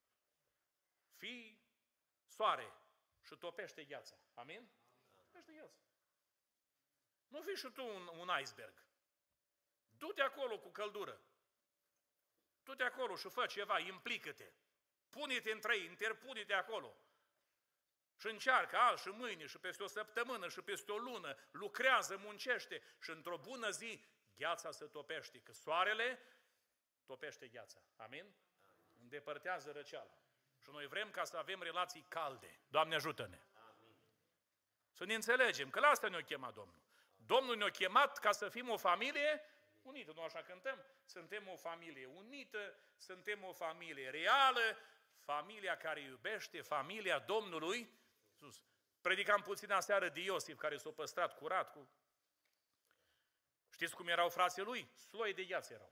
Fii soare și topește gheața. Amin? Topește gheața. Nu fii și tu un, un iceberg. Du-te acolo cu căldură. Du-te acolo și fă ceva, implică-te. Pune-te între ei, interpune-te acolo. Și încearcă azi și mâine și peste o săptămână și peste o lună. Lucrează, muncește și într-o bună zi gheața se topește. Că soarele topește gheața. Amin? Îndepărtează răceala. Și noi vrem ca să avem relații calde. Doamne ajută-ne! Amin. Să ne înțelegem, că la asta ne-a chemat Domnul. Domnul ne-a chemat ca să fim o familie unită. Nu așa cântăm? Suntem o familie unită, suntem o familie reală, familia care iubește, familia Domnului Iisus. Predicam puțin aseară de Iosif, care s-a păstrat curat cu... Știți cum erau frații lui? Sloi de gheață erau.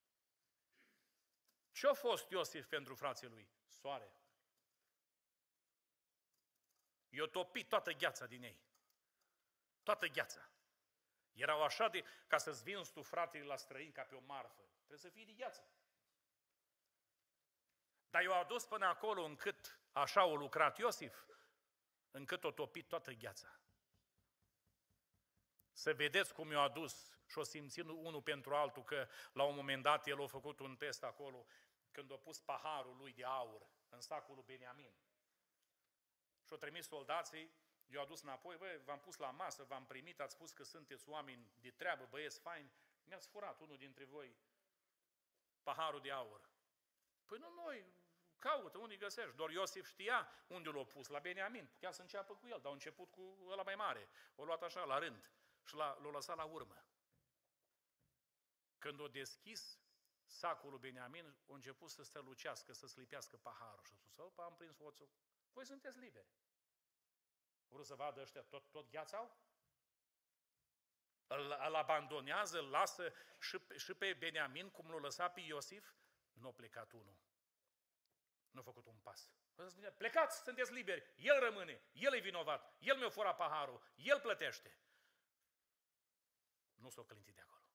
Ce-a fost Iosif pentru frații lui? Soare. I-a topit toată gheața din ei. Toată gheața. Erau așa de... Ca să-ți vinzi tu fratele la străini ca pe o marfă. Trebuie să fii de gheață. Dar i-au adus până acolo încât așa a lucrat Iosif, încât a topit toată gheața. Să vedeți cum i-a adus și-o simțit unul pentru altul, că la un moment dat el a făcut un test acolo, când a pus paharul lui de aur în sacul lui Beniamin. Și-au trimis soldații, i-au adus înapoi, băi, v-am pus la masă, v-am primit, ați spus că sunteți oameni de treabă, băieți faini, mi-ați furat unul dintre voi paharul de aur. Păi nu noi, caută, unde găsești? Doar Iosif știa unde l-a pus, la Beniamin, putea să înceapă cu el, dar a început cu ăla mai mare, o luat așa la rând și l-a, l-a lăsat la urmă. Când a deschis sacul lui Beniamin, a început să strălucească, să slipească paharul și a spus, opa, am prins hoțul, voi sunteți liberi. Vreau să vadă ăștia tot, tot gheața-au? Îl, îl abandonează, îl lasă și, și pe Beniamin, cum l-a lăsat pe Iosif, nu a plecat unul. Nu a făcut un pas. Plecați, sunteți liberi, el rămâne, el e vinovat, el mi-a furat paharul, el plătește. Nu s-o clintit de acolo.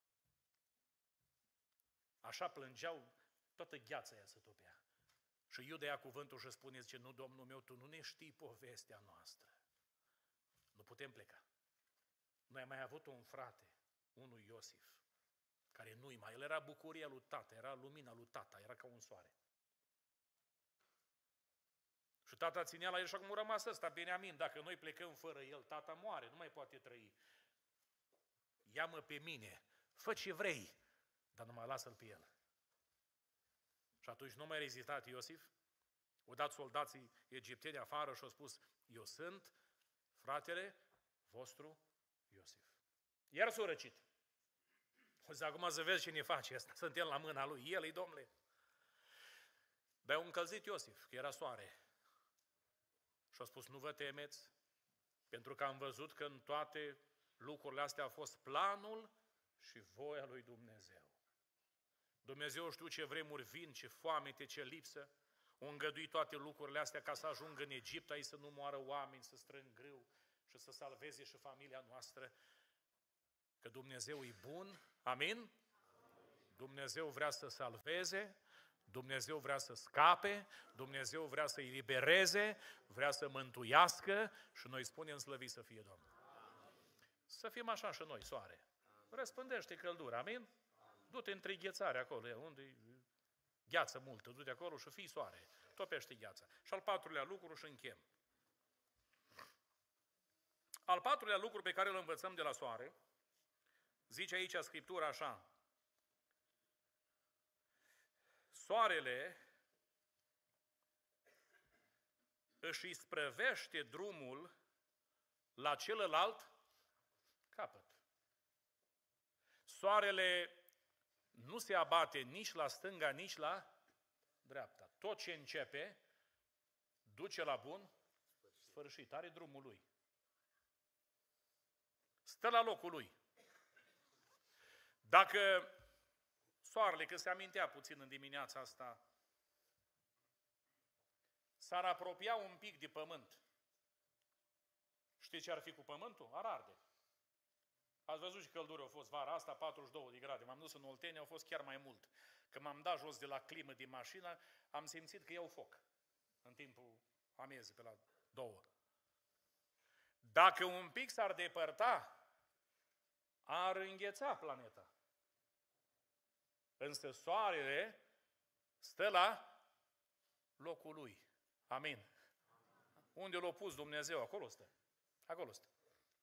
Așa plângeau, toată gheața aia se topea. Și Iuda ia cuvântul și spune, zice, nu, Domnul meu, tu nu ne știi povestea noastră. Nu putem pleca. Noi am mai avut un frate, unul Iosif, care nu-i mai, el era bucuria lui tata, era lumina lui tata, era ca un soare. Și tata ținea la el și acum a rămas ăsta, Beniamin, dacă noi plecăm fără el, tata moare, nu mai poate trăi. Ia-mă pe mine, fă ce vrei, dar nu mai lasă-l pe el. Și atunci nu mai rezistat Iosif, au dat soldații egipteni afară și au spus, eu sunt fratele vostru Iosif. Iar s-a răcit. O să acum să vezi ce ne face asta, suntem la mâna lui, el e domnule. Dar au încălzit Iosif, că era soare. Și a spus, nu vă temeți, pentru că am văzut că în toate lucrurile astea a fost planul și voia lui Dumnezeu. Dumnezeu știu ce vremuri vin, ce foamete, ce lipsă. O îngădui toate lucrurile astea ca să ajungă în Egipt, aici să nu moară oameni, să strâng grâu și să salveze și familia noastră. Că Dumnezeu e bun, amin? Dumnezeu vrea să salveze, Dumnezeu vrea să scape, Dumnezeu vrea să-i libereze, vrea să mântuiască și noi spunem slăvit să fie Domnul. Să fim așa și noi, soare. Răspândește căldura, amin? Du-te între ghețare acolo, unde gheață multă, du-te acolo și fii soare. Topește gheața. Și al patrulea lucru și închem. Al patrulea lucru pe care îl învățăm de la soare, zice aici Scriptura așa, soarele își isprăvește drumul la celălalt capăt. Soarele nu se abate nici la stânga, nici la dreapta. Tot ce începe, duce la bun sfârșit. Are drumul lui. Stă la locul lui. Dacă soarele, că se amintea puțin în dimineața asta, s-ar apropia un pic de pământ, știți ce ar fi cu pământul? Ar arde. Ați văzut ce căldură a fost vara asta, patruzeci și două de grade. M-am dus în Oltenia, au fost chiar mai mult. Când m-am dat jos de la climă din mașină, am simțit că iau foc în timpul amiezii, pe la două. Dacă un pic s-ar depărta, ar îngheța planeta. Însă soarele stă la locul lui. Amin. Unde l-a pus Dumnezeu, acolo stă. Acolo stă.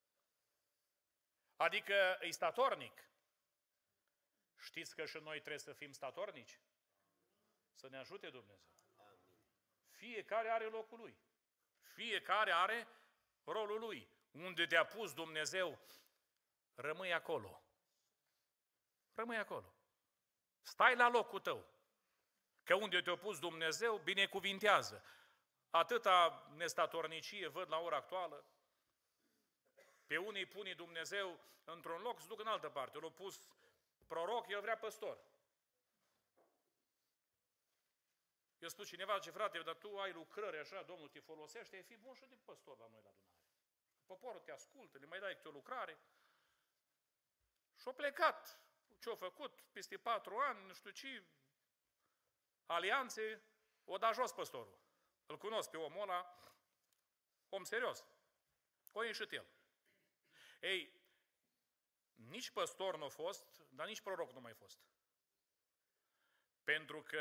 Adică e statornic. Știți că și noi trebuie să fim statornici? Să ne ajute Dumnezeu. Fiecare are locul lui. Fiecare are rolul lui. Unde te-a pus Dumnezeu, rămâi acolo. Rămâi acolo. Stai la locul tău. Că unde te-a pus Dumnezeu, binecuvintează. Atâta nestatornicie văd la ora actuală. Pe unii pune Dumnezeu într-un loc, se duc în altă parte. L-a pus proroc, el vrea păstor. Eu spus cineva, ce frate, dar tu ai lucrări așa, Domnul te folosește, ai fi bun și de păstor la noi la adunare. Poporul te ascultă, le mai dai câte o lucrare. Și-a plecat. Ce-a făcut? Peste patru ani, nu știu ce, alianțe, o da jos păstorul. Îl cunosc pe omul ăla, om serios. O ieșit el. Ei, nici păstor nu a fost, dar nici proroc nu mai fost. Pentru că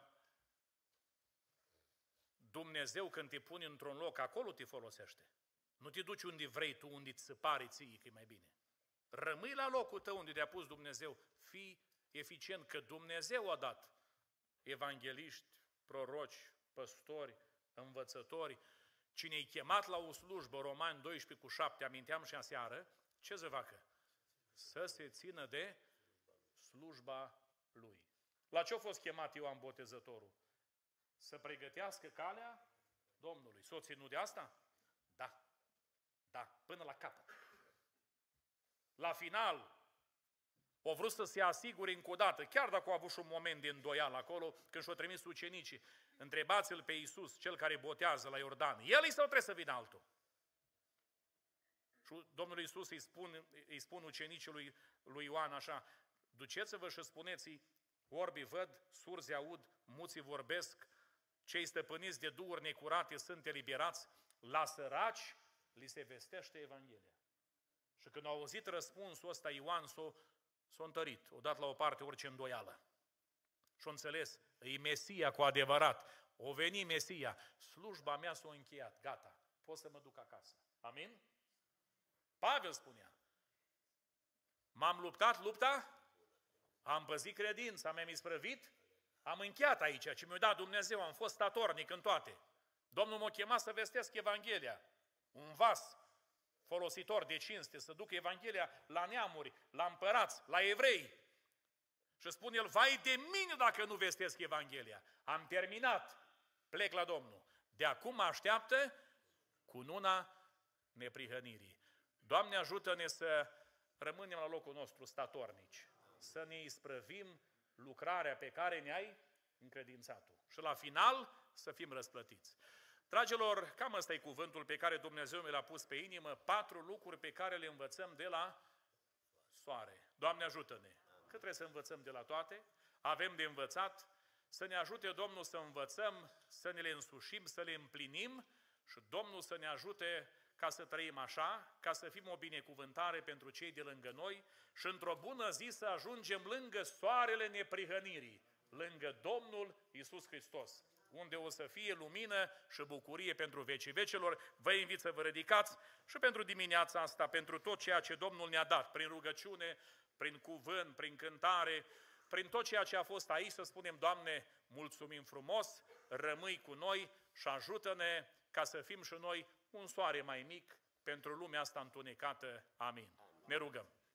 Dumnezeu când te pune într-un loc, acolo te folosește. Nu te duci unde vrei tu, unde ți se pare ție că e mai bine. Rămâi la locul tău unde te-a pus Dumnezeu. Fii eficient, că Dumnezeu a dat evangeliști, proroci, păstori, învățători. Cine-i chemat la o slujbă, Romani doisprezece cu șapte, aminteam și aseară, ce să facă? Să se țină de slujba lui. La ce a fost chemat Ioan Botezătorul? Să pregătească calea Domnului. S-o ținut de asta? Da. Da, până la capăt. La final, o vrut să se asigure încă o dată, chiar dacă au avut și un moment de îndoială acolo, când și-au trimis ucenicii, întrebați-l pe Iisus, cel care botează la Iordan, el îi sau trebuie să vină altul? Și Domnul Iisus îi spun, îi spun ucenicii lui Ioan așa, duceți-vă și spuneți-i, orbii văd, surzi aud, muții vorbesc, cei stăpâniți de duhuri necurate sunt eliberați, la săraci li se vestește Evanghelia. Și când au auzit răspunsul ăsta, Ioan s-a, s-a întărit, o dat la o parte orice îndoială. Și-a înțeles, e Mesia cu adevărat, o veni Mesia, slujba mea s-a încheiat, gata, pot să mă duc acasă. Amin? Pavel spunea, m-am luptat lupta, am păzit credința, mi-am isprăvit, am încheiat aici, ce mi-a dat Dumnezeu, am fost statornic în toate. Domnul m-a chemat să vestesc Evanghelia, un vas folositor de cinste, să ducă Evanghelia la neamuri, la împărați, la evrei. Și spune el, vai de mine dacă nu vestesc Evanghelia. Am terminat, plec la Domnul. De acum mă așteaptă cununa neprihănirii. Doamne, ajută-ne să rămânem la locul nostru statornici, să ne isprăvim lucrarea pe care ne-ai încredințat-o. Și la final să fim răsplătiți. Dragilor, cam ăsta e cuvântul pe care Dumnezeu mi l-a pus pe inimă, patru lucruri pe care le învățăm de la soare. Doamne, ajută-ne! Că trebuie să învățăm de la toate, avem de învățat, să ne ajute Domnul să învățăm, să ne le însușim, să le împlinim și Domnul să ne ajute ca să trăim așa, ca să fim o binecuvântare pentru cei de lângă noi și într-o bună zi să ajungem lângă soarele neprihănirii, lângă Domnul Iisus Hristos, unde o să fie lumină și bucurie pentru vecii vecelor. Vă invit să vă ridicați și pentru dimineața asta, pentru tot ceea ce Domnul ne-a dat, prin rugăciune, prin cuvânt, prin cântare, prin tot ceea ce a fost aici, să spunem, Doamne, mulțumim frumos, rămâi cu noi și ajută-ne ca să fim și noi un soare mai mic pentru lumea asta întunecată. Amin. Ne rugăm.